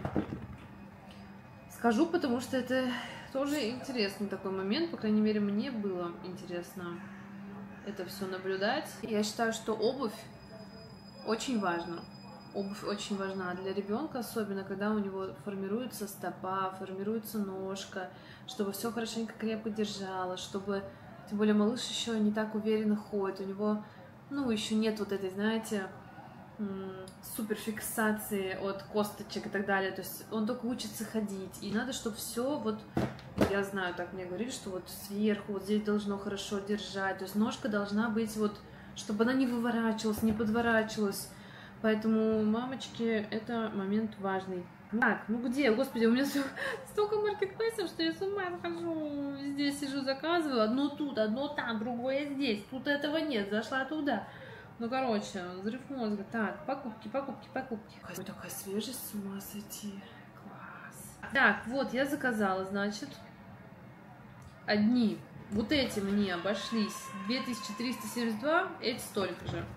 Скажу, потому что это тоже интересный такой момент, по крайней мере, мне было интересно это все наблюдать. Я считаю, что обувь очень важна. Обувь очень важна для ребенка, особенно когда у него формируется стопа, формируется ножка, чтобы все хорошенько крепко держало, чтобы, тем более, малыш еще не так уверенно ходит, у него, ну, еще нет вот этой, знаете, суперфиксации от косточек и так далее, то есть он только учится ходить, и надо, чтобы все вот, я знаю, так мне говорили, что вот сверху, вот здесь должно хорошо держать, то есть ножка должна быть вот, чтобы она не выворачивалась, не подворачивалась, поэтому, мамочки, это момент важный. Так, ну где, господи, у меня столько маркетплейсов, что я с ума схожу, здесь сижу, заказываю, одно тут, одно там, другое здесь, тут этого нет, зашла туда. Ну, короче, взрыв мозга. Так, покупки. Ой, такая свежесть, с ума сойти. Класс. Так, вот, я заказала, значит, одни. Вот эти мне обошлись 2372, эти столько же.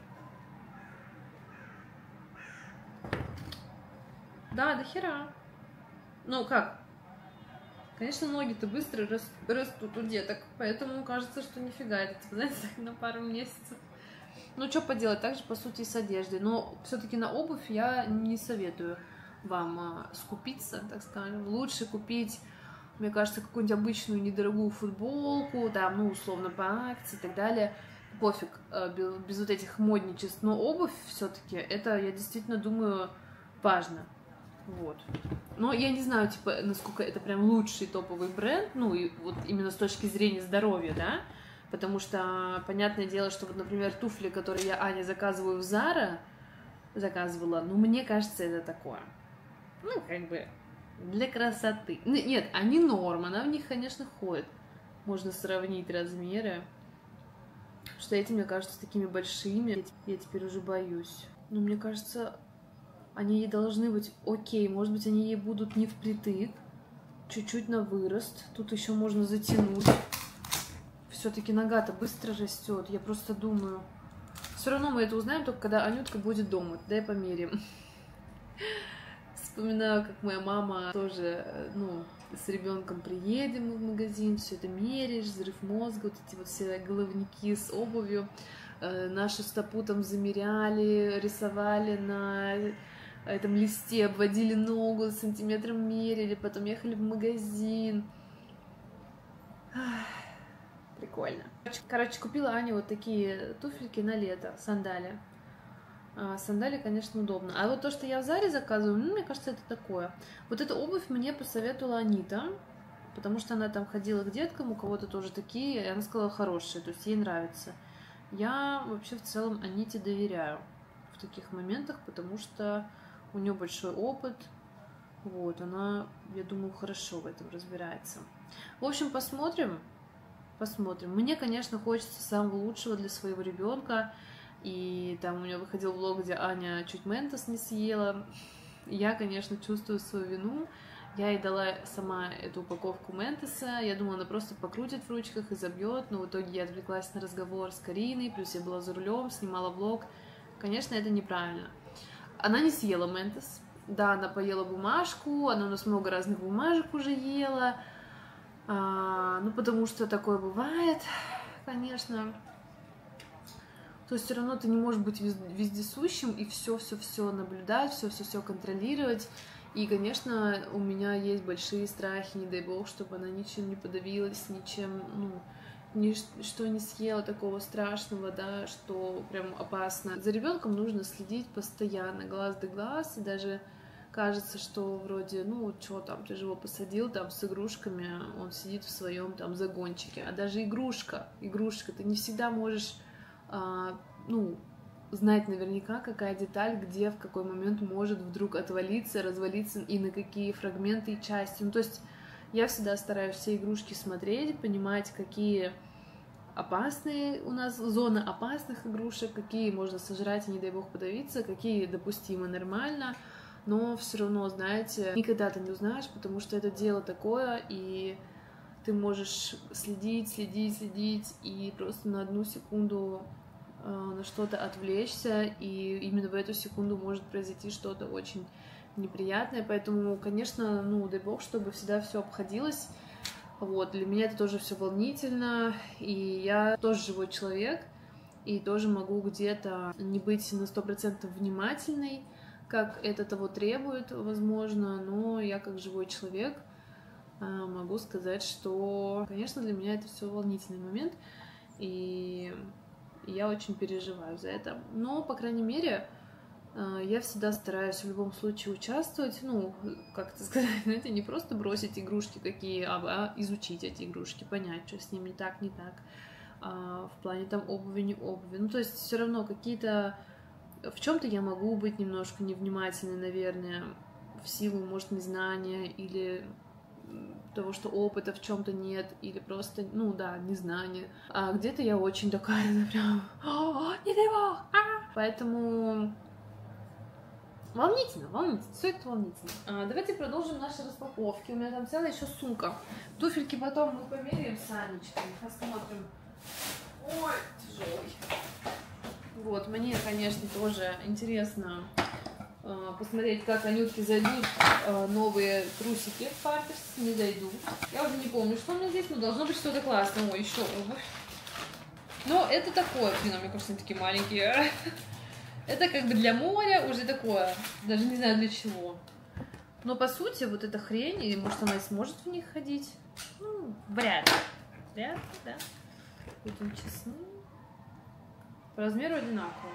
Да, до хера. Ну, как? Конечно, ноги-то быстро растут у деток, поэтому кажется, что нифига, это, знаете, на пару месяцев. Ну, что поделать, так же, по сути, и с одеждой. Но все-таки на обувь я не советую вам скупиться, так скажем. Лучше купить, мне кажется, какую-нибудь обычную недорогую футболку, там, ну, условно, по акции и так далее. Пофиг, без вот этих модничеств. Но обувь все-таки, это, я действительно думаю, важно. Вот. Но я не знаю, типа, насколько это прям лучший топовый бренд, ну, и вот именно с точки зрения здоровья, да. Потому что, понятное дело, что вот, например, туфли, которые я Ане заказываю в Zara, заказывала, ну, мне кажется, это такое. Ну, как бы, для красоты. Нет, они норм, она в них, конечно, ходит. Можно сравнить размеры. Что эти, мне кажется, такими большими. Я теперь уже боюсь. Но мне кажется, они ей должны быть окей. Может быть, они ей будут не впритык. Чуть-чуть на вырост. Тут еще можно затянуть. Все-таки нога-то быстро растет, я просто думаю. Все равно мы это узнаем только когда Анютка будет дома. Дай померим. Вспоминаю, как моя мама тоже, ну, с ребенком приедем в магазин, все это меряешь, взрыв мозга, вот эти вот все головники с обувью. Нашу стопу там замеряли, рисовали на этом листе, обводили ногу, сантиметром мерили, потом ехали в магазин. Прикольно. Короче, купила Ане вот такие туфельки на лето, сандали. Сандали, конечно, удобно. А вот то, что я в Заре заказываю, ну, мне кажется, это такое. Вот эту обувь мне посоветовала Анита, потому что она там ходила к деткам, у кого-то тоже такие, и она сказала, хорошие, то есть ей нравится. Я вообще в целом Аните доверяю в таких моментах, потому что у нее большой опыт. Вот, она, я думаю, хорошо в этом разбирается. В общем, посмотрим. Мне, конечно, хочется самого лучшего для своего ребенка. И там у меня выходил влог, где Аня чуть ментос не съела. Я, конечно, чувствую свою вину. Я ей дала сама эту упаковку ментоса. Я думала, она просто покрутит в ручках и забьет. Но в итоге я отвлеклась на разговор с Кариной. Плюс я была за рулем, снимала влог. Конечно, это неправильно. Она не съела ментос. Да, она поела бумажку. Она у нас много разных бумажек уже ела. Ну, потому что такое бывает, конечно. То есть все равно ты не можешь быть вездесущим и все наблюдать, все контролировать. И, конечно, у меня есть большие страхи, не дай бог, чтобы она ничем не подавилась, ничем, ну, ничто не съела такого страшного, да, что прям опасно. За ребенком нужно следить постоянно, глаз да глаз, и даже кажется, что вроде, ну, что там, ты же его посадил там с игрушками, он сидит в своем там загончике. А даже игрушка, ты не всегда можешь, ну, знать наверняка, какая деталь, где, в какой момент может вдруг отвалиться, развалиться и на какие фрагменты и части. Ну, то есть я всегда стараюсь все игрушки смотреть, понимать, какие опасные у нас, зона опасных игрушек, какие можно сожрать и, не дай бог, подавиться, какие допустимы нормально, но все равно, знаете, никогда ты не узнаешь, потому что это дело такое, и ты можешь следить, и просто на одну секунду на что-то отвлечься, и именно в эту секунду может произойти что-то очень неприятное, поэтому, конечно, ну, дай бог, чтобы всегда все обходилось. Вот, для меня это тоже все волнительно, и я тоже живой человек, и тоже могу где-то не быть на 100% внимательной, как это того требует, возможно, но я как живой человек могу сказать, что, конечно, для меня это все волнительный момент, и я очень переживаю за это. Но, по крайней мере, я всегда стараюсь в любом случае участвовать, ну, как это сказать, знаете, не просто бросить игрушки какие, а изучить эти игрушки, понять, что с ними не так, в плане там обуви, не обуви. Ну, то есть все равно какие-то... В чем-то я могу быть немножко невнимательной, наверное, в силу, может, незнания или того, что опыта в чем-то нет, или просто, ну да, незнание. А где-то я очень такая, прям, не дай бог, Поэтому волнительно, все это волнительно. Давайте продолжим наши распаковки. У меня там целая еще сумка. Туфельки потом мы померяем с Анечкой, посмотрим. Ой, тяжелый. Вот, мне, конечно, тоже интересно посмотреть, как Анютке зайдут новые трусики в Памперс, не зайдут. Я уже не помню, что у меня здесь, но должно быть что-то классное. Ой, еще обувь. Но это такое, блин, мне кажется, они такие маленькие. Это как бы для моря уже такое, даже не знаю для чего. Но по сути, вот эта хрень, и может она и сможет в них ходить, ну, вряд ли. Вряд ли, да. Будем честны. По размеру одинаково.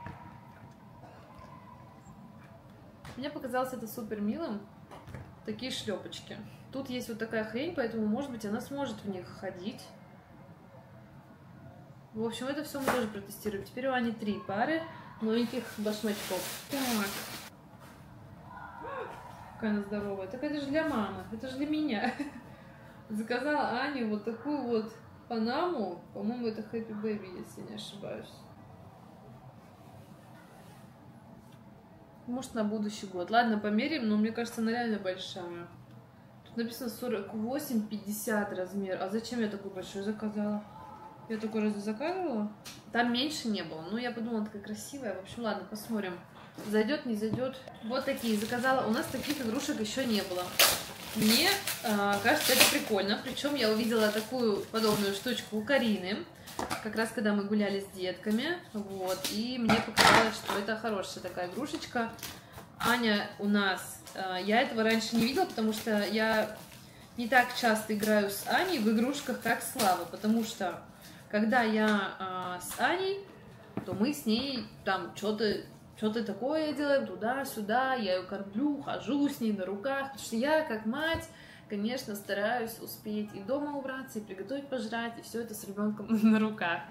Мне показалось это супер милым. Такие шлепочки. Тут есть вот такая хрень, поэтому, может быть, она сможет в них ходить. В общем, это все мы тоже протестируем. Теперь у Ани 3 пары новеньких башмачков. Так. Какая она здоровая. Так это же для мамы, это же для меня. Заказала Ане вот такую вот панаму. По-моему, это Happy Baby, если не ошибаюсь. Может, на будущий год. Ладно, померяем, но мне кажется, она реально большая. Тут написано 48-50 размер. А зачем я такой большой заказала? Я такой разве заказывала? Там меньше не было. Ну, я подумала, такая красивая. В общем, ладно, посмотрим. Зайдет, не зайдет. Вот такие заказала. У нас таких игрушек еще не было. Мне кажется, это прикольно. Причем я увидела такую подобную штучку у Карины. Как раз когда мы гуляли с детками. Вот. И мне показалось, что это хорошая такая игрушечка. Аня у нас... Я этого раньше не видела, потому что я не так часто играю с Аней в игрушках, как Слава. Потому что, когда я с Аней, то мы с ней там что-то такое делаем, туда-сюда. Я ее кормлю, хожу с ней на руках. Потому что я, как мать... Конечно, стараюсь успеть и дома убраться, и приготовить пожрать, и все это с ребенком на руках.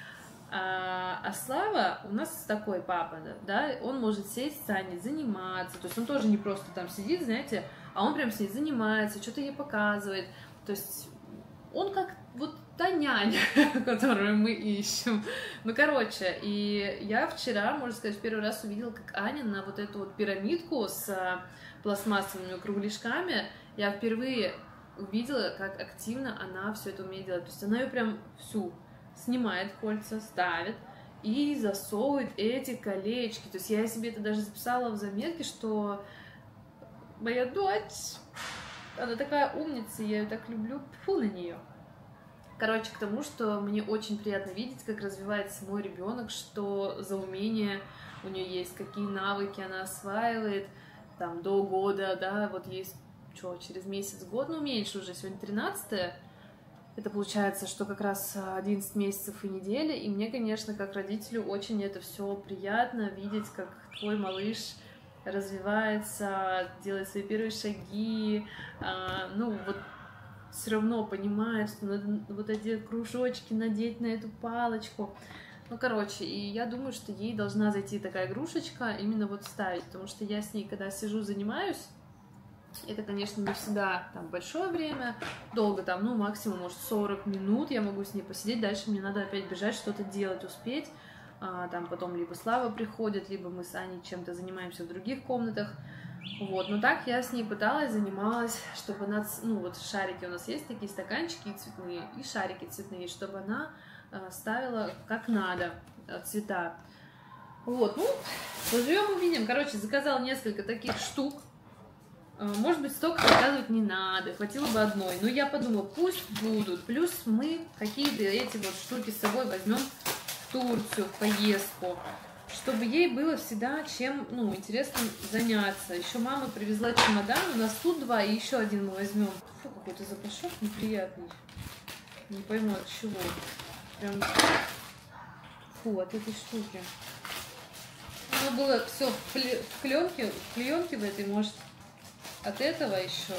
А Слава у нас такой папа, да, он может сесть с Аней, заниматься, то есть он тоже не просто там сидит, знаете, а он прям с ней занимается, что-то ей показывает, то есть он как вот та няня, которую мы ищем. Ну, короче, и я вчера, можно сказать, в первый раз увидела, как Аня на вот эту вот пирамидку с пластмассовыми кругляшками, я впервые увидела, как активно она все это умеет делать. То есть она ее прям всю снимает кольца, ставит и засовывает эти колечки. То есть я себе это даже записала в заметке, что моя дочь, она такая умница, я ее так люблю, фу на нее. Короче, к тому, что мне очень приятно видеть, как развивается мой ребенок, что за умения у нее есть, какие навыки она осваивает, там, до года, да, вот есть, что, через месяц-год, ну, меньше уже, сегодня 13-е, это получается, что как раз 11 месяцев и неделя, и мне, конечно, как родителю очень это все приятно видеть, как твой малыш развивается, делает свои первые шаги, ну, вот все равно понимает, что надо вот эти кружочки надеть на эту палочку. Ну, короче, и я думаю, что ей должна зайти такая игрушечка, именно вот ставить, потому что я с ней, когда сижу, занимаюсь, Это, конечно, не всегда там большое время, долго там, ну, максимум, может, 40 минут я могу с ней посидеть, дальше мне надо опять бежать, что-то делать, успеть. Там потом либо Слава приходит, либо мы с Аней чем-то занимаемся в других комнатах. Вот, но так я с ней пыталась, занималась, чтобы она, ну, вот шарики у нас есть, такие стаканчики цветные, и шарики цветные, чтобы она ставила как надо цвета. Вот, ну, поживем увидим. Короче, заказала несколько таких штук. Может быть, столько заказывать не надо, хватило бы одной. Но я подумала, пусть будут. Плюс мы какие-то эти вот штуки с собой возьмем в Турцию, в поездку, чтобы ей было всегда чем, ну, интересно заняться. Еще мама привезла чемодан, у нас тут 2, и еще один мы возьмем. Фу, какой-то запашок неприятный. Не пойму от чего. Прям, фу, от этой штуки. Оно было все в клеенке в этой, может, от этого еще.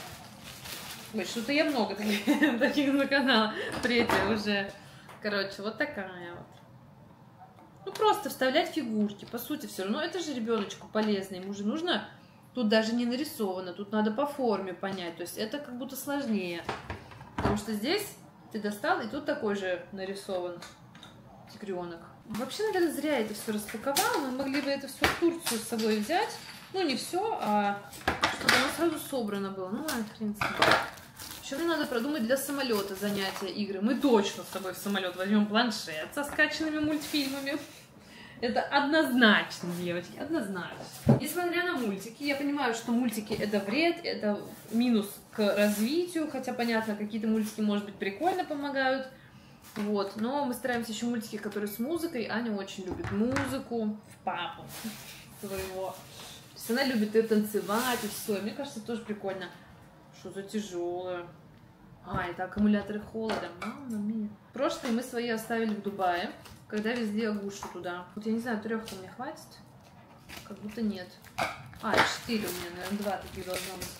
Ой, что-то я много таких заказала. Третья уже. Короче, вот такая вот. Ну, просто вставлять фигурки, по сути, все равно. Это же ребеночку полезно. Ему же нужно... Тут даже не нарисовано, тут надо по форме понять. То есть это как будто сложнее. Потому что здесь ты достал, и тут такой же нарисован тигренок. Вообще, наверное, зря это все распаковала. Мы могли бы это все в Турцию с собой взять. Ну, не все, а чтобы оно сразу собрано было. Ну, ладно, хрен с ним. Еще мне надо продумать для самолета занятия, игры. Мы точно с собой в самолет возьмем планшет со скачанными мультфильмами. Это однозначно, девочки, однозначно. Несмотря на мультики, я понимаю, что мультики это вред, это минус к развитию. Хотя, понятно, какие-то мультики, может быть, прикольно помогают. Вот, но мы стараемся еще мультики, которые с музыкой. Аня очень любит музыку в папу своего. То есть она любит и танцевать, и все. Мне кажется, это тоже прикольно. Что за тяжелое. Это аккумуляторы холода. Мама мия. Прошлые мы свои оставили в Дубае, когда везли Агушу туда. Вот я не знаю, 3 мне хватит? Как будто нет. 4 у меня, наверное, 2 таких должно быть.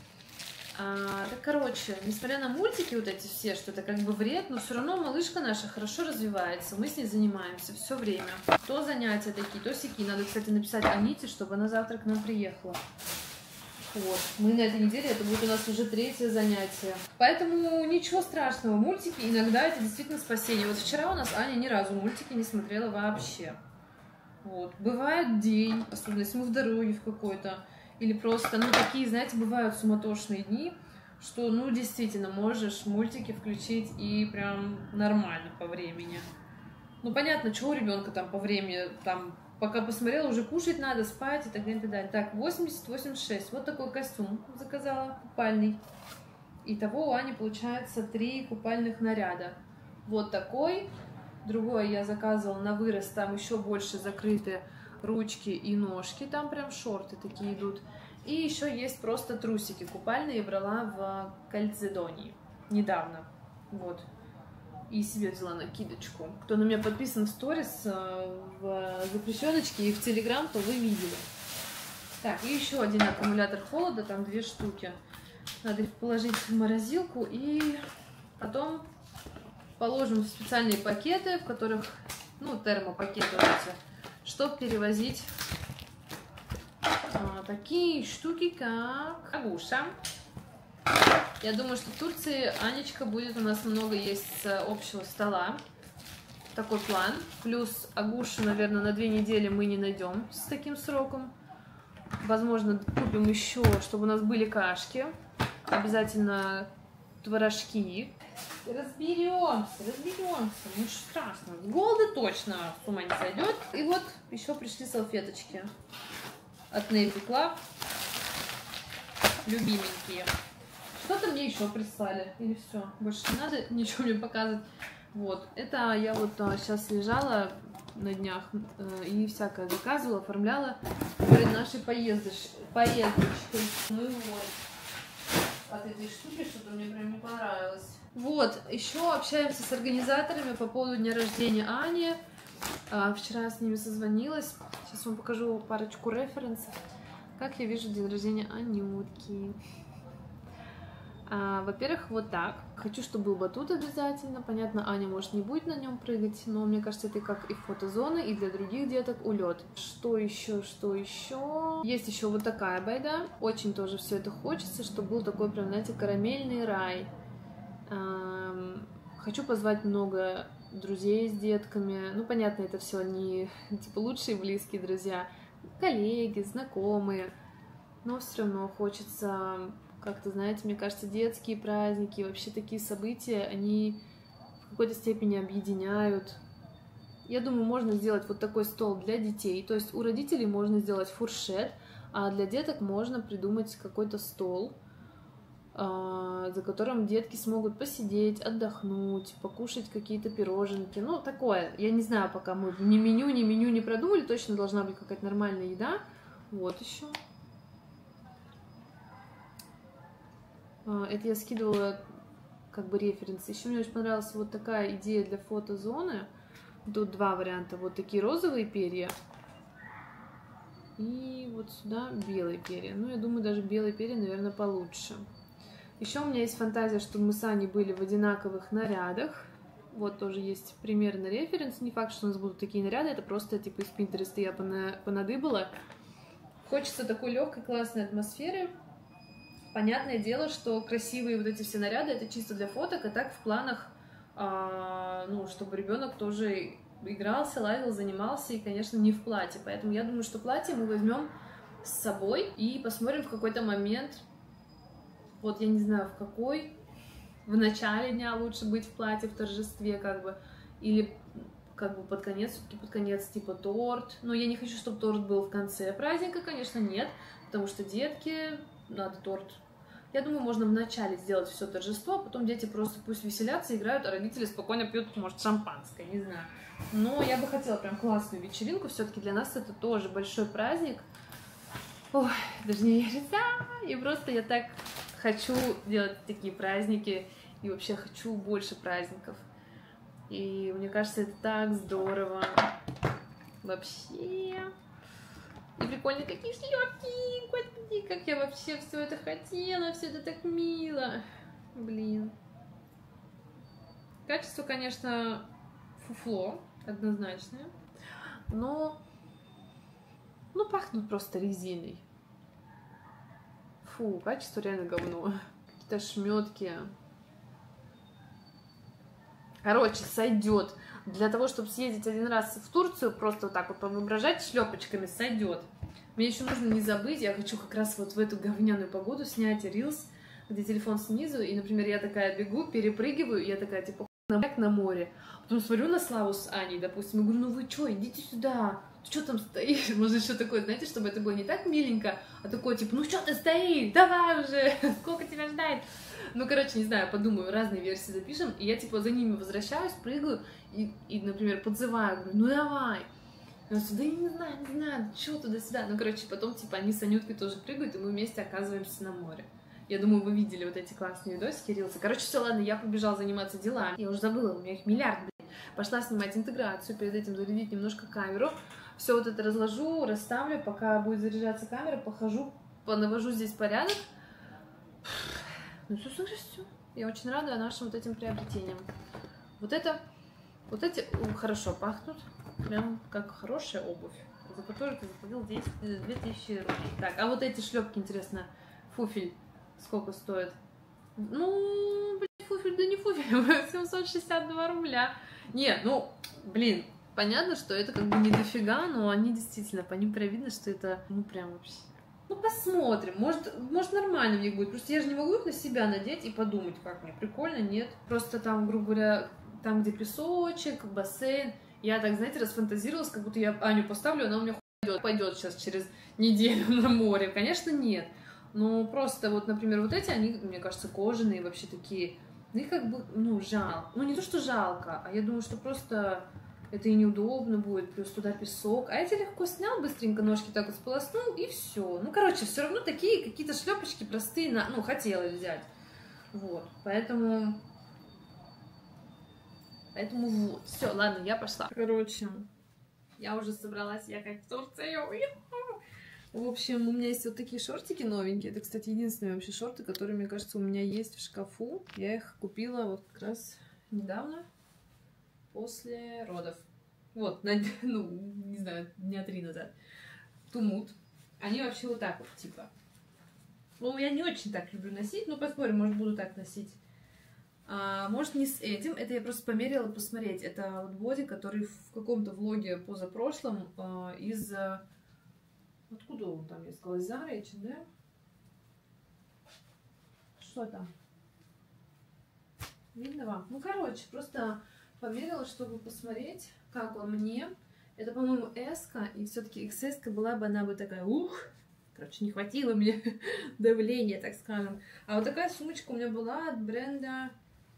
Так, короче, несмотря на мультики вот эти все, что это как бы вред, но все равно малышка наша хорошо развивается, мы с ней занимаемся все время. То занятия такие, то сяки. Надо, кстати, написать Аните, чтобы она завтра к нам приехала. Вот, мы на этой неделе, это будет у нас уже 3-е занятие. Поэтому ничего страшного, мультики иногда это действительно спасение. Вот вчера у нас Аня ни разу мультики не смотрела вообще. Вот, бывает день, особенно если мы в дороге в какой-то. Или просто, ну, такие, знаете, бывают суматошные дни, что, ну, действительно, можешь мультики включить и прям нормально по времени. Ну, понятно, что у ребенка там по времени, там, пока посмотрела, уже кушать надо, спать и так далее, и так далее. Так, 80-86. Вот такой костюм заказала, купальный. Итого у Ани получается 3 купальных наряда. Вот такой. Другой я заказывала на вырос, там еще больше закрыты ручки и ножки, там прям шорты такие идут. И еще есть просто трусики купальные, брала в Кальцедонии недавно. Вот. И себе взяла накидочку. Кто на меня подписан в сторис, в запрещеночке и в Телеграм, то вы видели. Так, и еще один аккумулятор холода, там 2 штуки. Надо их положить в морозилку и потом положим в специальные пакеты, в которых, ну, термопакеты вот эти, чтобы перевозить такие штуки, как Агуша. Я думаю, что в Турции Анечка будет у нас много есть с общего стола. Такой план. Плюс Агушу, наверное, на 2 недели мы не найдем с таким сроком. Возможно, купим еще, чтобы у нас были кашки. Обязательно творожки. Разберемся. Ничего страшного. С голода точно с ума не сойдет. И вот еще пришли салфеточки от Navy Club. Любименькие. Что-то мне еще прислали. Или все? Больше не надо ничего мне показывать. Вот. Это я вот сейчас лежала на днях и всякое заказывала, оформляла перед нашей поездочкой. Ну вот. От этой штуки что-то мне прям не понравилось. Вот. Еще общаемся с организаторами по поводу дня рождения Ани. Вчера с ними созвонилась. Сейчас вам покажу парочку референсов. Как я вижу день рождения Анютки. Во-первых, вот так. Хочу, чтобы был батут обязательно. Понятно, Аня может не будет на нем прыгать, но мне кажется, это как и фотозона, и для других деток улет. Что еще? Что еще? Есть еще вот такая байда. Очень тоже все это хочется, чтобы был такой прям, знаете, карамельный рай. Хочу позвать много друзей с детками. Ну, понятно, это все не типа лучшие близкие друзья, коллеги, знакомые. Но все равно хочется как-то, знаете, мне кажется, детские праздники, вообще такие события, они в какой-то степени объединяют. Я думаю, можно сделать вот такой стол для детей. То есть у родителей можно сделать фуршет, а для деток можно придумать какой-то стол, за которым детки смогут посидеть, отдохнуть, покушать какие-то пироженки. Ну, такое. Я не знаю, пока мы ни меню не продумали, точно должна быть какая-то нормальная еда. Вот еще. Это я скидывала как бы референсы. Еще мне очень понравилась вот такая идея для фотозоны. Тут два варианта. Вот такие розовые перья. И вот сюда белые перья. Ну, я думаю, даже белые перья, наверное, получше. Еще у меня есть фантазия, чтобы мы с Аней были в одинаковых нарядах. Вот тоже есть примерно референс. Не факт, что у нас будут такие наряды. Это просто типа из Пинтереста я понадыбала. Хочется такой легкой, классной атмосферы. Понятное дело, что красивые вот эти все наряды это чисто для фоток, а так в планах, ну, чтобы ребенок тоже игрался, лазил, занимался и, конечно, не в платье. Поэтому я думаю, что платье мы возьмем с собой и посмотрим в какой-то момент. Вот я не знаю, в какой. В начале дня лучше быть в платье, в торжестве, как бы, или как бы под конец, типа торт. Но я не хочу, чтобы торт был в конце праздника, конечно, нет, потому что детки, надо торт. Я думаю, можно вначале сделать все торжество, а потом дети просто пусть веселятся, играют, а родители спокойно пьют, может, шампанское, не знаю. Но я бы хотела прям классную вечеринку, все-таки для нас это тоже большой праздник. Ой, даже не верится. И просто я так хочу делать такие праздники, и вообще хочу больше праздников. И мне кажется, это так здорово. Вообще. И прикольно, какие шлепки, господи, как я вообще все это хотела, все это так мило. Блин. Качество, конечно, фуфло, однозначное, но, ну, пахнут просто резиной. Фу, качество реально говно. Какие-то шметки. Короче, сойдет. Для того, чтобы съездить один раз в Турцию, просто вот так вот повоображать шлепочками, сойдет. Мне еще нужно не забыть, я хочу как раз вот в эту говняную погоду снять рилс, где телефон снизу, и, например, я такая бегу, перепрыгиваю, и я такая, типа, на море. Потом смотрю на Славу с Аней, допустим, и говорю, ну вы что, идите сюда, ты что там стоишь? Может, что такое, знаете, чтобы это было не так миленько, а такое, типа, ну что ты стоишь, давай уже, сколько тебя ждать? Ну, короче, не знаю, подумаю, разные версии запишем, и я, типа, за ними возвращаюсь, прыгаю, и например, подзываю, говорю, ну давай. И он да не знаю, что туда-сюда. Ну, короче, потом, типа, они с Анюткой тоже прыгают, и мы вместе оказываемся на море. Я думаю, вы видели вот эти классные видосики, рилсы. Короче, все, ладно, я побежала заниматься делами. Я уже забыла, у меня их миллиард, блин. Пошла снимать интеграцию, перед этим зарядить немножко камеру. Все вот это разложу, расставлю, пока будет заряжаться камера, похожу, понавожу здесь порядок. Ну, собственно, все. Я очень рада нашим вот этим приобретениям. Вот эти хорошо пахнут, прям как хорошая обувь, за которую ты заплатил 2000 рублей. Так, а вот эти шлепки, интересно, фуфель сколько стоит? Ну, блин, фуфель, да не фуфель, 762 рубля. Не, ну, блин, понятно, что это как бы не дофига, но они действительно, по ним прям видно, что это, ну, прям вообще. Ну, посмотрим, может нормально в них будет, просто я же не могу их на себя надеть и подумать, как мне, прикольно, нет. Просто там, грубо говоря, там, где песочек, бассейн, я так, знаете, расфантазировалась, как будто я Аню поставлю, она у меня пойдет сейчас через неделю на море. Конечно, нет. Но просто вот, например, вот эти, они, мне кажется, кожаные вообще такие. Их как бы, ну, жалко. Ну, не то, что жалко, а я думаю, что просто это и неудобно будет, плюс туда песок. А эти легко снял, быстренько ножки так вот сполоснул, и все. Ну, короче, все равно такие какие-то шлепочки простые, ну, хотела взять. Вот, поэтому вот, все, ладно, я пошла. Короче, я уже собралась ехать в Турцию. В общем, у меня есть вот такие шортики новенькие. Это, кстати, единственные вообще шорты, которые, мне кажется, у меня есть в шкафу. Я их купила вот как раз недавно, после родов. Вот, ну, не знаю, дня 3 назад. Тумут. Они вообще вот так вот, типа. Ну, я не очень так люблю носить, но посмотрим, может, буду так носить. Может, не с этим. Это я просто померила посмотреть. Это вот боди, который в каком-то влоге позапрошлом из... Откуда он там? Я сказала, из Zara, да? Что там? Видно вам? Ну, короче, просто померила, чтобы посмотреть, как он мне. Это, по-моему, S-ка, и все-таки XS-ка была бы, она бы такая, короче, не хватило мне давления, так скажем. А вот такая сумочка у меня была от бренда...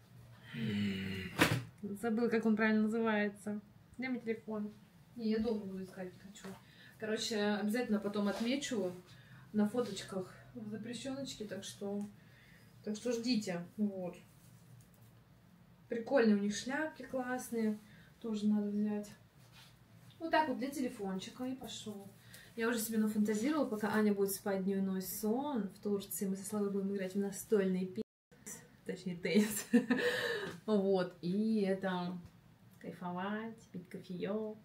Забыла, как он правильно называется. Где мой телефон? Не, я дома буду искать, не хочу. Короче, обязательно потом отмечу на фоточках в запрещеночке, так что ждите. Вот. Прикольные у них шляпки классные, тоже надо взять. Вот так вот для телефончика и пошел. Я уже себе нафантазировала, пока Аня будет спать дневной сон. В Турции мы со Славой будем играть в настольный точнее теннис. Вот, и это кайфовать, пить кофеек,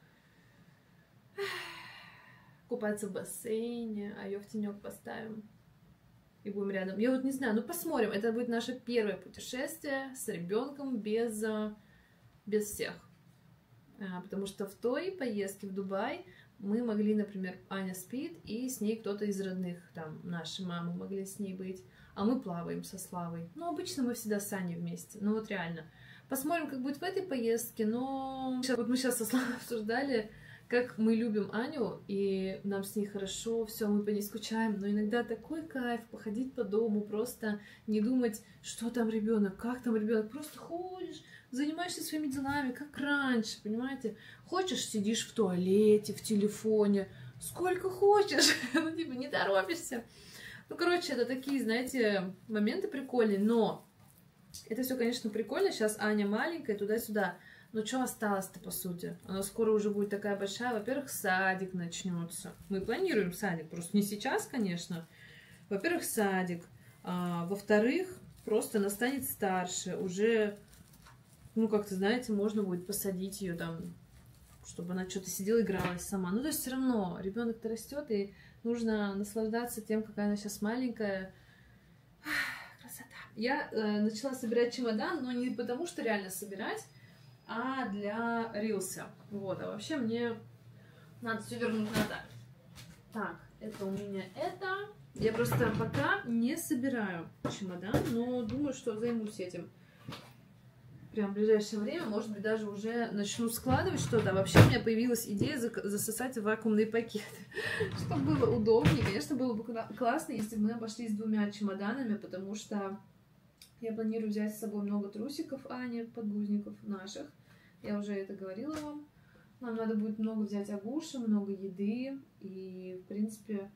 купаться в бассейне, а ее в тенек поставим и будем рядом. Я вот не знаю, ну посмотрим. Это будет наше первое путешествие с ребенком без всех. Потому что в той поездке в Дубай мы могли, например, Аня спит, и с ней кто-то из родных, там, наши мамы могли с ней быть, а мы плаваем со Славой. Ну, обычно мы всегда с Аней вместе, ну вот реально. Посмотрим, как будет в этой поездке, но... Вот мы сейчас со Славой обсуждали, как мы любим Аню, и нам с ней хорошо, все, мы по ней скучаем, но иногда такой кайф походить по дому, просто не думать, что там ребенок, как там ребенок, просто ходишь, занимаешься своими делами, как раньше, понимаете? Хочешь, сидишь в туалете, в телефоне, сколько хочешь, ну, типа, не торопишься. Ну, короче, это такие, знаете, моменты прикольные, но это все, конечно, прикольно. Сейчас Аня маленькая, туда-сюда. Но что осталось-то, по сути? Она скоро уже будет такая большая. Во-первых, садик начнется. Мы планируем садик, просто не сейчас, конечно. Во-первых, садик. Во-вторых, просто она станет старше. Уже, ну, как-то, знаете, можно будет посадить ее там, чтобы она что-то сидела, игралась сама. Ну, то есть все равно ребенок-то растет, и нужно наслаждаться тем, какая она сейчас маленькая. Красота. Я начала собирать чемодан, но не потому, что реально собирать, а для рилса. Вот, а вообще мне надо все вернуть назад. Так, это у меня это. Я просто пока не собираю чемодан, но думаю, что займусь этим. Прям в ближайшее время, может быть, даже уже начну складывать что-то. А вообще у меня появилась идея засосать в вакуумный пакет, чтобы было удобнее. Конечно, было бы классно, если бы мы обошлись с 2 чемоданами, потому что я планирую взять с собой много трусиков Ани, подгузников наших. Я уже это говорила вам. Нам надо будет много взять агуши, много еды. И, в принципе,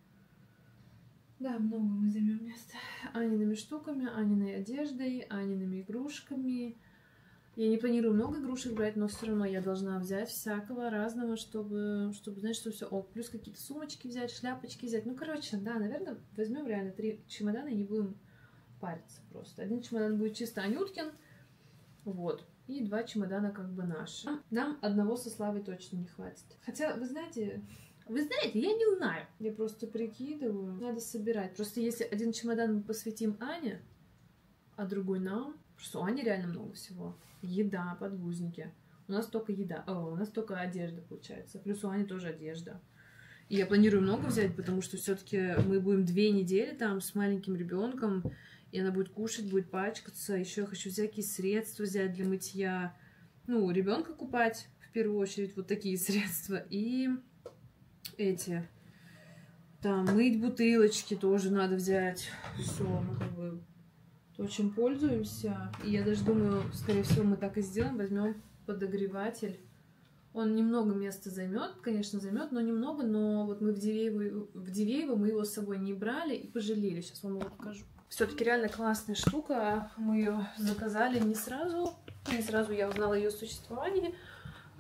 да, много мы займем места. Аниными штуками, Аниной одеждой, Аниными игрушками. Я не планирую много игрушек брать, но все равно я должна взять всякого разного, чтобы знать, что все ок. Плюс какие-то сумочки взять, шляпочки взять. Ну, короче, да, наверное, возьмем реально 3 чемодана и не будем париться просто. 1 чемодан будет чисто Анюткин, вот, и 2 чемодана как бы наши. Нам одного со Славой точно не хватит. Хотя, вы знаете, я не знаю. Я просто прикидываю. Надо собирать. Просто если 1 чемодан мы посвятим Ане, а другой нам, просто у Ани реально много всего. Еда, подгузники. У нас только еда. У нас только одежда, получается. Плюс у Ани тоже одежда. И я планирую много взять, потому что все-таки мы будем 2 недели там с маленьким ребенком, и она будет кушать, будет пачкаться. Еще я хочу всякие средства взять для мытья. Ну, ребенка купать, в первую очередь, вот такие средства. И эти, там, мыть бутылочки тоже надо взять. Все, ну, как бы, то, чем пользуемся. И я даже думаю, скорее всего, мы так и сделаем. Возьмем подогреватель. Он немного места займет, конечно, займет, но немного. Но вот мы в Дивеево мы его с собой не брали и пожалели. Сейчас вам его покажу. Все-таки реально классная штука. Мы ее заказали не сразу. Не сразу я узнала о ее существовании.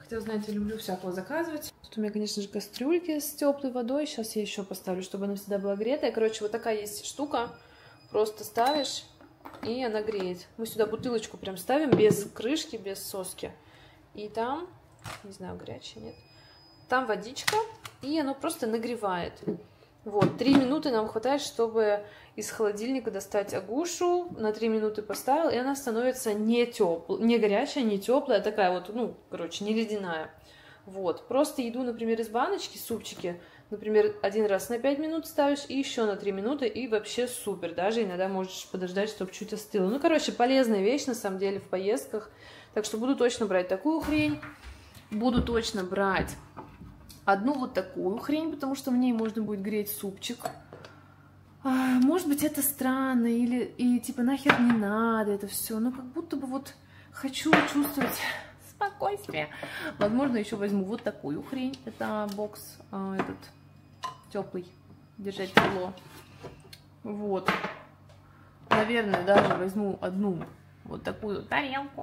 Хотя, знаете, люблю всякого заказывать. Тут у меня, конечно же, кастрюльки с теплой водой. Сейчас я еще поставлю, чтобы она всегда была гретая. Короче, вот такая есть штука. Просто ставишь, и она греет. Мы сюда бутылочку прям ставим, без крышки, без соски. И там, не знаю, горячая, нет. Там водичка, и оно просто нагревает. Вот, 3 минуты нам хватает, чтобы из холодильника достать агушу. На 3 минуты поставил, и она становится не горячая, не теплая, такая вот, ну, короче, не ледяная. Вот, просто еду, например, из баночки, супчики, например, один раз на 5 минут ставишь, и еще на 3 минуты, и вообще супер. Даже иногда можешь подождать, чтобы чуть остыло. Ну, короче, полезная вещь, на самом деле, в поездках. Так что буду точно брать такую хрень. Буду точно брать одну вот такую хрень, потому что в ней можно будет греть супчик. Может быть, это странно, и типа нахер не надо это все, но как будто бы вот хочу чувствовать спокойствие. Возможно, еще возьму вот такую хрень. Это бокс этот теплый, держать тепло. Вот. Наверное, даже возьму одну вот такую тарелку.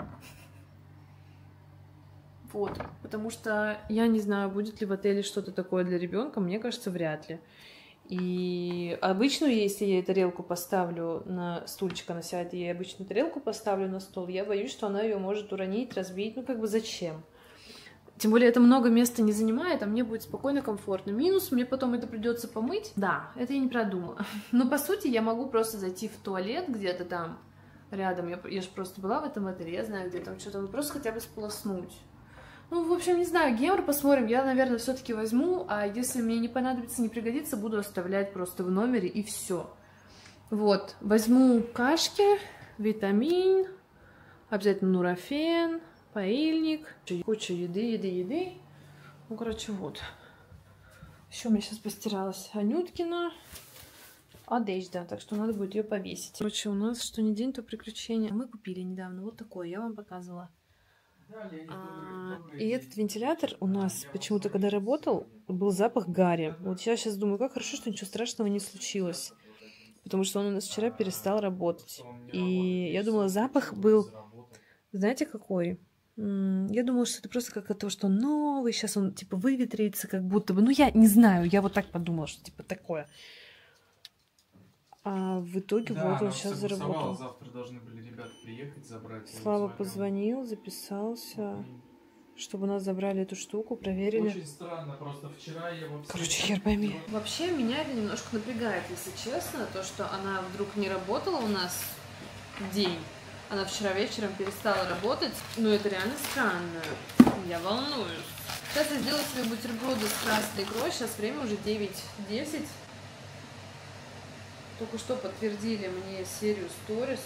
Вот, потому что я не знаю, будет ли в отеле что-то такое для ребенка, мне кажется, вряд ли. И обычно, если я тарелку поставлю на стульчик, она сядет, и я обычную тарелку поставлю на стол, я боюсь, что она ее может уронить, разбить, ну как бы зачем? Тем более это много места не занимает, а мне будет спокойно, комфортно. Минус, мне потом это придется помыть. Да, это я не продумала. Но по сути я могу просто зайти в туалет где-то там рядом, я же просто была в этом отеле, я знаю, где там что-то, просто хотя бы сполоснуть. Ну, в общем, не знаю, гемор посмотрим. Я, наверное, все-таки возьму, а если мне не понадобится, не пригодится, буду оставлять просто в номере, и все. Вот, возьму кашки, витамин, обязательно нурофен, паильник, куча еды. Ну, короче, вот. Еще у меня сейчас постиралась Анюткина одежда, так что надо будет ее повесить. Короче, у нас что ни день, то приключения. Мы купили недавно вот такое, я вам показывала. И этот вентилятор у нас почему-то, когда работал, был запах гари. Вот я сейчас думаю, как хорошо, что ничего страшного не случилось. Потому что он у нас вчера перестал работать. И я думала, запах был, знаете, какой? Я думала, что это просто как то, что он новый, сейчас он типа выветрится, как будто бы. Ну, я не знаю, я вот так подумала, что типа такое. А в итоге да, вот он сейчас заработал. Завтра должны были ребята приехать, забрать. Слава позвонил, записался, чтобы нас забрали эту штуку, проверили. Очень странно, просто вчера я вообще... Короче, хер пойми. Вообще, меня это немножко напрягает, если честно, то, что она вдруг не работала у нас день. Она вчера вечером перестала работать. Ну, это реально странно. Я волнуюсь. Сейчас я сделаю себе бутерброды с красной икрой. Сейчас время уже 9:10. Только что подтвердили мне серию сторис.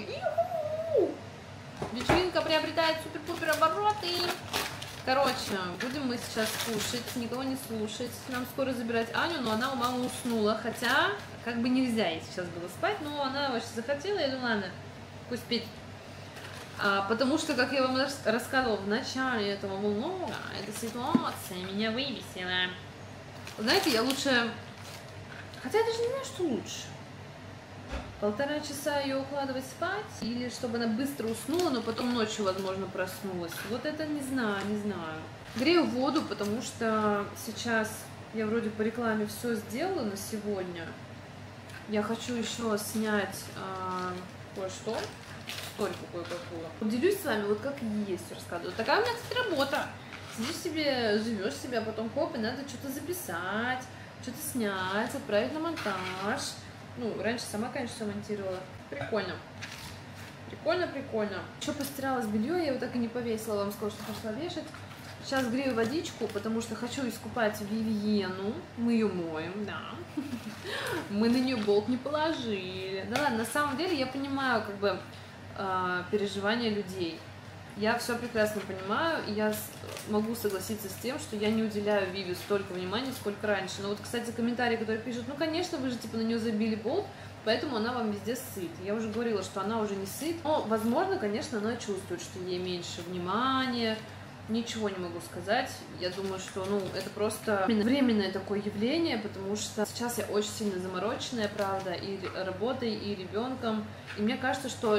Вечеринка приобретает супер-пупер обороты. Короче, будем мы сейчас кушать, никого не слушать. Нам скоро забирать Аню, но она у мамы уснула. Хотя, как бы нельзя ей сейчас было спать, но она очень захотела, я думаю, ладно, пусть спит. Потому что, как я вам рассказывала в начале этого влога, эта ситуация меня выбесила. Знаете, я лучше... Хотя я даже не знаю, что лучше. 1,5 часа ее укладывать спать, или чтобы она быстро уснула, но потом ночью, возможно, проснулась. Вот это не знаю. Грею воду, потому что сейчас я вроде по рекламе все сделала на сегодня. Я хочу еще снять кое-что. Столько кое-какую. Поделюсь с вами, вот как есть рассказываю. Такая у меня, кстати, работа. Сидишь себе, живешь себе, а потом хоп, и надо что-то записать, что-то снять, отправить на монтаж. Ну, раньше сама, конечно, все монтировала. Прикольно. Прикольно. Еще постиралось белье, я его так и не повесила, вам сказала, что пошла вешать. Сейчас грею водичку, потому что хочу искупать Вивьену. Мы ее моем, да. Мы на нее болт не положили. Да ладно, на самом деле я понимаю, как бы, переживания людей. Я все прекрасно понимаю, и я могу согласиться с тем, что я не уделяю Виве столько внимания, сколько раньше. Но вот, кстати, комментарии, которые пишут, ну, конечно, вы же, типа, на нее забили болт, поэтому она вам везде сыт. Я уже говорила, что она уже не сыт. Но, возможно, конечно, она чувствует, что ей меньше внимания. Ничего не могу сказать. Я думаю, что, ну, это просто временное такое явление, потому что сейчас я очень сильно замороченная, правда, и работой, и ребенком. И мне кажется, что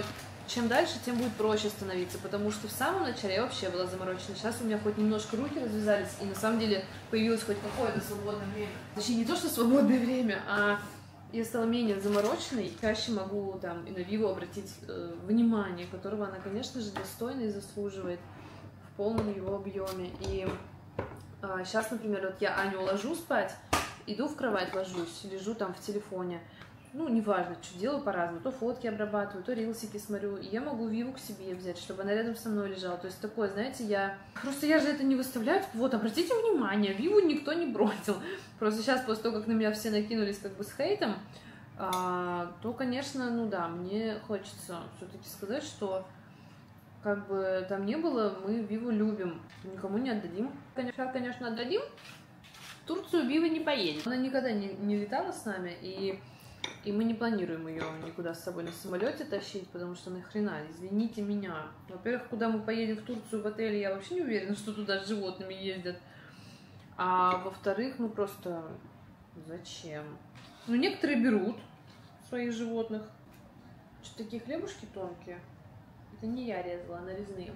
чем дальше, тем будет проще становиться, потому что в самом начале я вообще была заморочена. Сейчас у меня хоть немножко руки развязались, и на самом деле появилось хоть какое-то свободное время. Точнее, не то, что свободное время, а я стала менее замороченной, чаще могу там и на Виву обратить внимание, которого она, конечно же, достойна и заслуживает в полном его объеме. И сейчас, например, вот я Аню ложу спать, иду в кровать, ложусь, лежу там в телефоне. Ну, неважно, что делаю по-разному. То фотки обрабатываю, то рилсики смотрю. И я могу Виву к себе взять, чтобы она рядом со мной лежала. То есть такое, знаете, я же это не выставляю. Вот, обратите внимание, Виву никто не бросил. Просто сейчас, после того, как на меня все накинулись как бы с хейтом, то, конечно, ну да, мне хочется все-таки сказать, что как бы там ни было, мы Виву любим. Никому не отдадим. Конечно, отдадим. В Турцию Вива не поедет. Она никогда не летала с нами, и мы не планируем ее никуда с собой на самолете тащить, потому что нахрена, извините меня. Во-первых, куда мы поедем в Турцию, в отеле, я вообще не уверена, что туда с животными ездят. А во-вторых, ну просто зачем? Ну, некоторые берут своих животных. Что такие хлебушки тонкие? Это не я резала, а нарезные.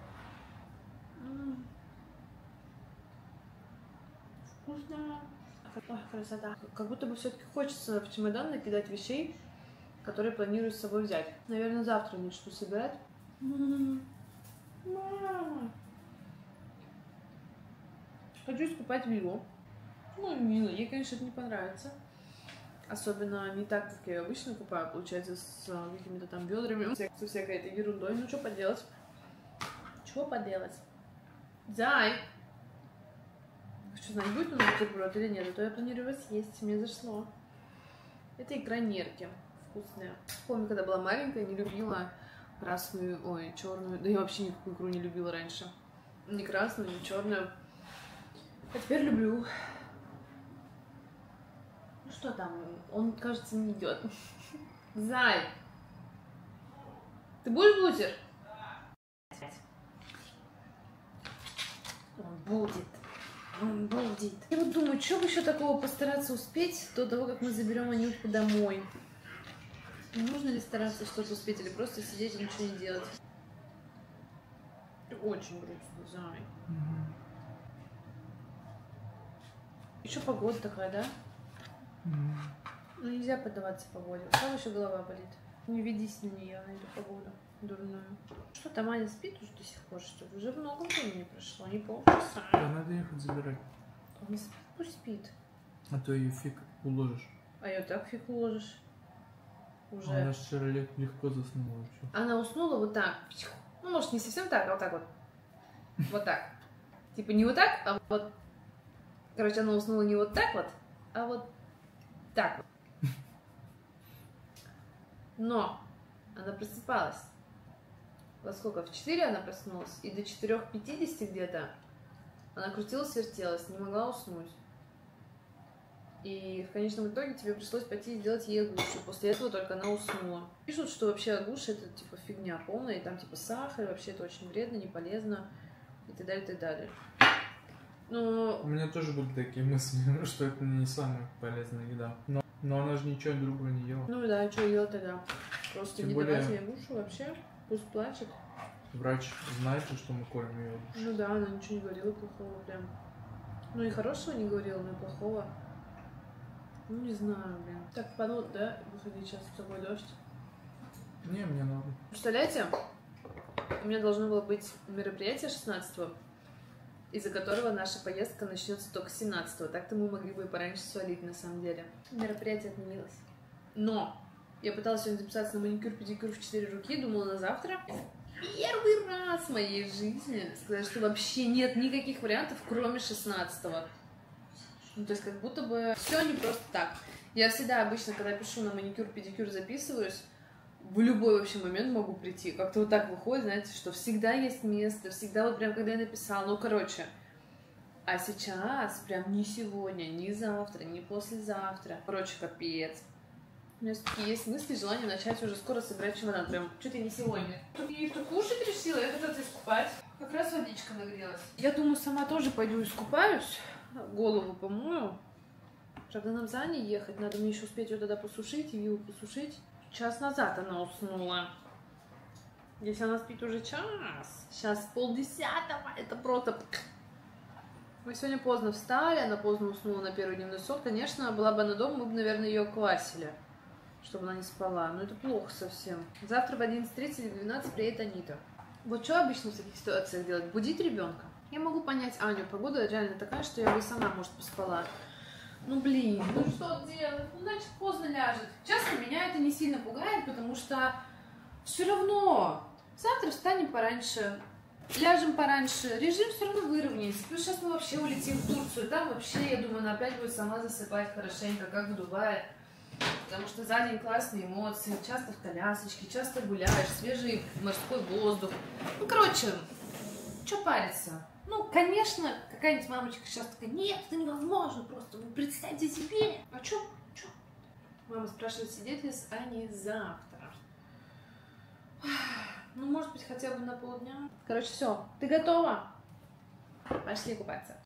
Вкусно. Ой, красота. Как будто бы все-таки хочется в чемодан накидать вещей, которые планирую с собой взять. Наверное, завтра начну собирать. Мама. Хочу искупать Виву. Ну, мило. Ей, конечно, это не понравится. Особенно не так, как я ее обычно купаю, получается, с какими-то там бедрами, со всякой этой ерундой. Ну, что поделать? Чего поделать? Зай! Хочу знать, будет у нас бутерброд или нет, а то я планирую его съесть, мне зашло. Это икра нерки, вкусная. Помню, когда была маленькая, не любила красную, ой, черную, да я вообще никакую икру не любила раньше. Ни красную, ни черную. А теперь люблю. Ну что там, он, кажется, не идет. Зай! Ты будешь бутер? Он будет. Он будет. Я вот думаю, что бы еще такого постараться успеть до того, как мы заберем Анютку домой. Нужно ли стараться что-то успеть или просто сидеть и ничего не делать? Очень грустно, Зай. Еще погода такая, да? Ну нельзя поддаваться погоде. Там еще голова болит. Не ведись на нее, на эту погоду дурную. Что там, Аня спит уже до сих пор, что ли? Уже много времени прошло, не полчаса. Да надо ехать забирать. Он не спит, пусть спит. А то ее фиг уложишь. А ее так фиг уложишь. Уже. Она вчера легко заснула вообще. Она уснула вот так. Ну, может, не совсем так, а вот так вот. Вот так. Типа не вот так, а вот... Короче, она уснула не вот так вот, а вот так вот. Но она просыпалась. Во сколько? В 4 она проснулась. И до 4:50 где-то она крутилась, вертелась, не могла уснуть. И в конечном итоге тебе пришлось пойти и сделать ей агушу. После этого только она уснула. Пишут, что вообще агуша это типа фигня полная, и там типа сахар, и вообще это очень вредно, не полезно, и так далее, и так далее. Но... У меня тоже были такие мысли, что это не самая полезная еда. Но она же ничего другого не ела. Ну да, что ела тогда? Просто Тем не более... давать ей агушу вообще, пусть плачет. Врач знает, что мы кормим ее агушей. Ну да, она ничего не говорила плохого прям. Ну и хорошего не говорила, но и плохого. Ну не знаю, блин. Так, подут, да? Выходить сейчас с тобой дождь. Не, мне надо. Представляете? У меня должно было быть мероприятие 16-го, из-за которого наша поездка начнется только 17-го. Так-то мы могли бы и пораньше свалить, на самом деле. Мероприятие отменилось. Но я пыталась сегодня записаться на маникюр-педикюр в 4 руки, думала на завтра. Первый раз в моей жизни сказать, что вообще нет никаких вариантов, кроме 16-го. Ну, то есть как будто бы все не просто так. Я всегда обычно, когда пишу на маникюр-педикюр, записываюсь, в любой вообще момент могу прийти. Как-то вот так выходит, знаете, что всегда есть место, всегда вот прям, когда я написала, ну, короче. А сейчас прям ни сегодня, ни завтра, ни послезавтра. Короче, капец. У меня все-таки есть мысли, желание начать уже скоро собирать чемодан. Прям чуть ли не сегодня. И что кушать решила, я хотела искупать. Как раз водичка нагрелась. Я думаю, сама тоже пойду искупаюсь. Голову помою. Правда, нам за ней ехать. Надо мне еще успеть ее тогда посушить, и Виву посушить. Час назад она уснула. Если она спит уже час, сейчас 9:30, это просто... Мы сегодня поздно встали, она поздно уснула на первый дневной сон. Конечно, была бы она дома, мы бы, наверное, ее квасили, чтобы она не спала. Но это плохо совсем. Завтра в 11:30 или 12 приедет Анита. Вот что обычно в таких ситуациях делать? Будить ребенка. Я могу понять Аню, погода реально такая, что я бы и сама, может, поспала. Ну блин, ну что делать? Ну значит поздно ляжет. Честно, меня это не сильно пугает, потому что все равно завтра встанем пораньше, ляжем пораньше, режим все равно выровняется. Плюс сейчас мы вообще улетим в Турцию, там вообще, я думаю, она опять будет сама засыпать хорошенько, как в Дубае. Потому что за день классные эмоции, часто в колясочке, часто гуляешь, свежий морской воздух. Ну, короче, что париться? Ну, конечно, какая-нибудь мамочка сейчас такая: нет, это невозможно просто, вы представьте себе. А чё? Мама спрашивает, сидеть ли с Аней завтра. Ну, может быть, хотя бы на полдня. Короче, все, ты готова? Пошли купаться.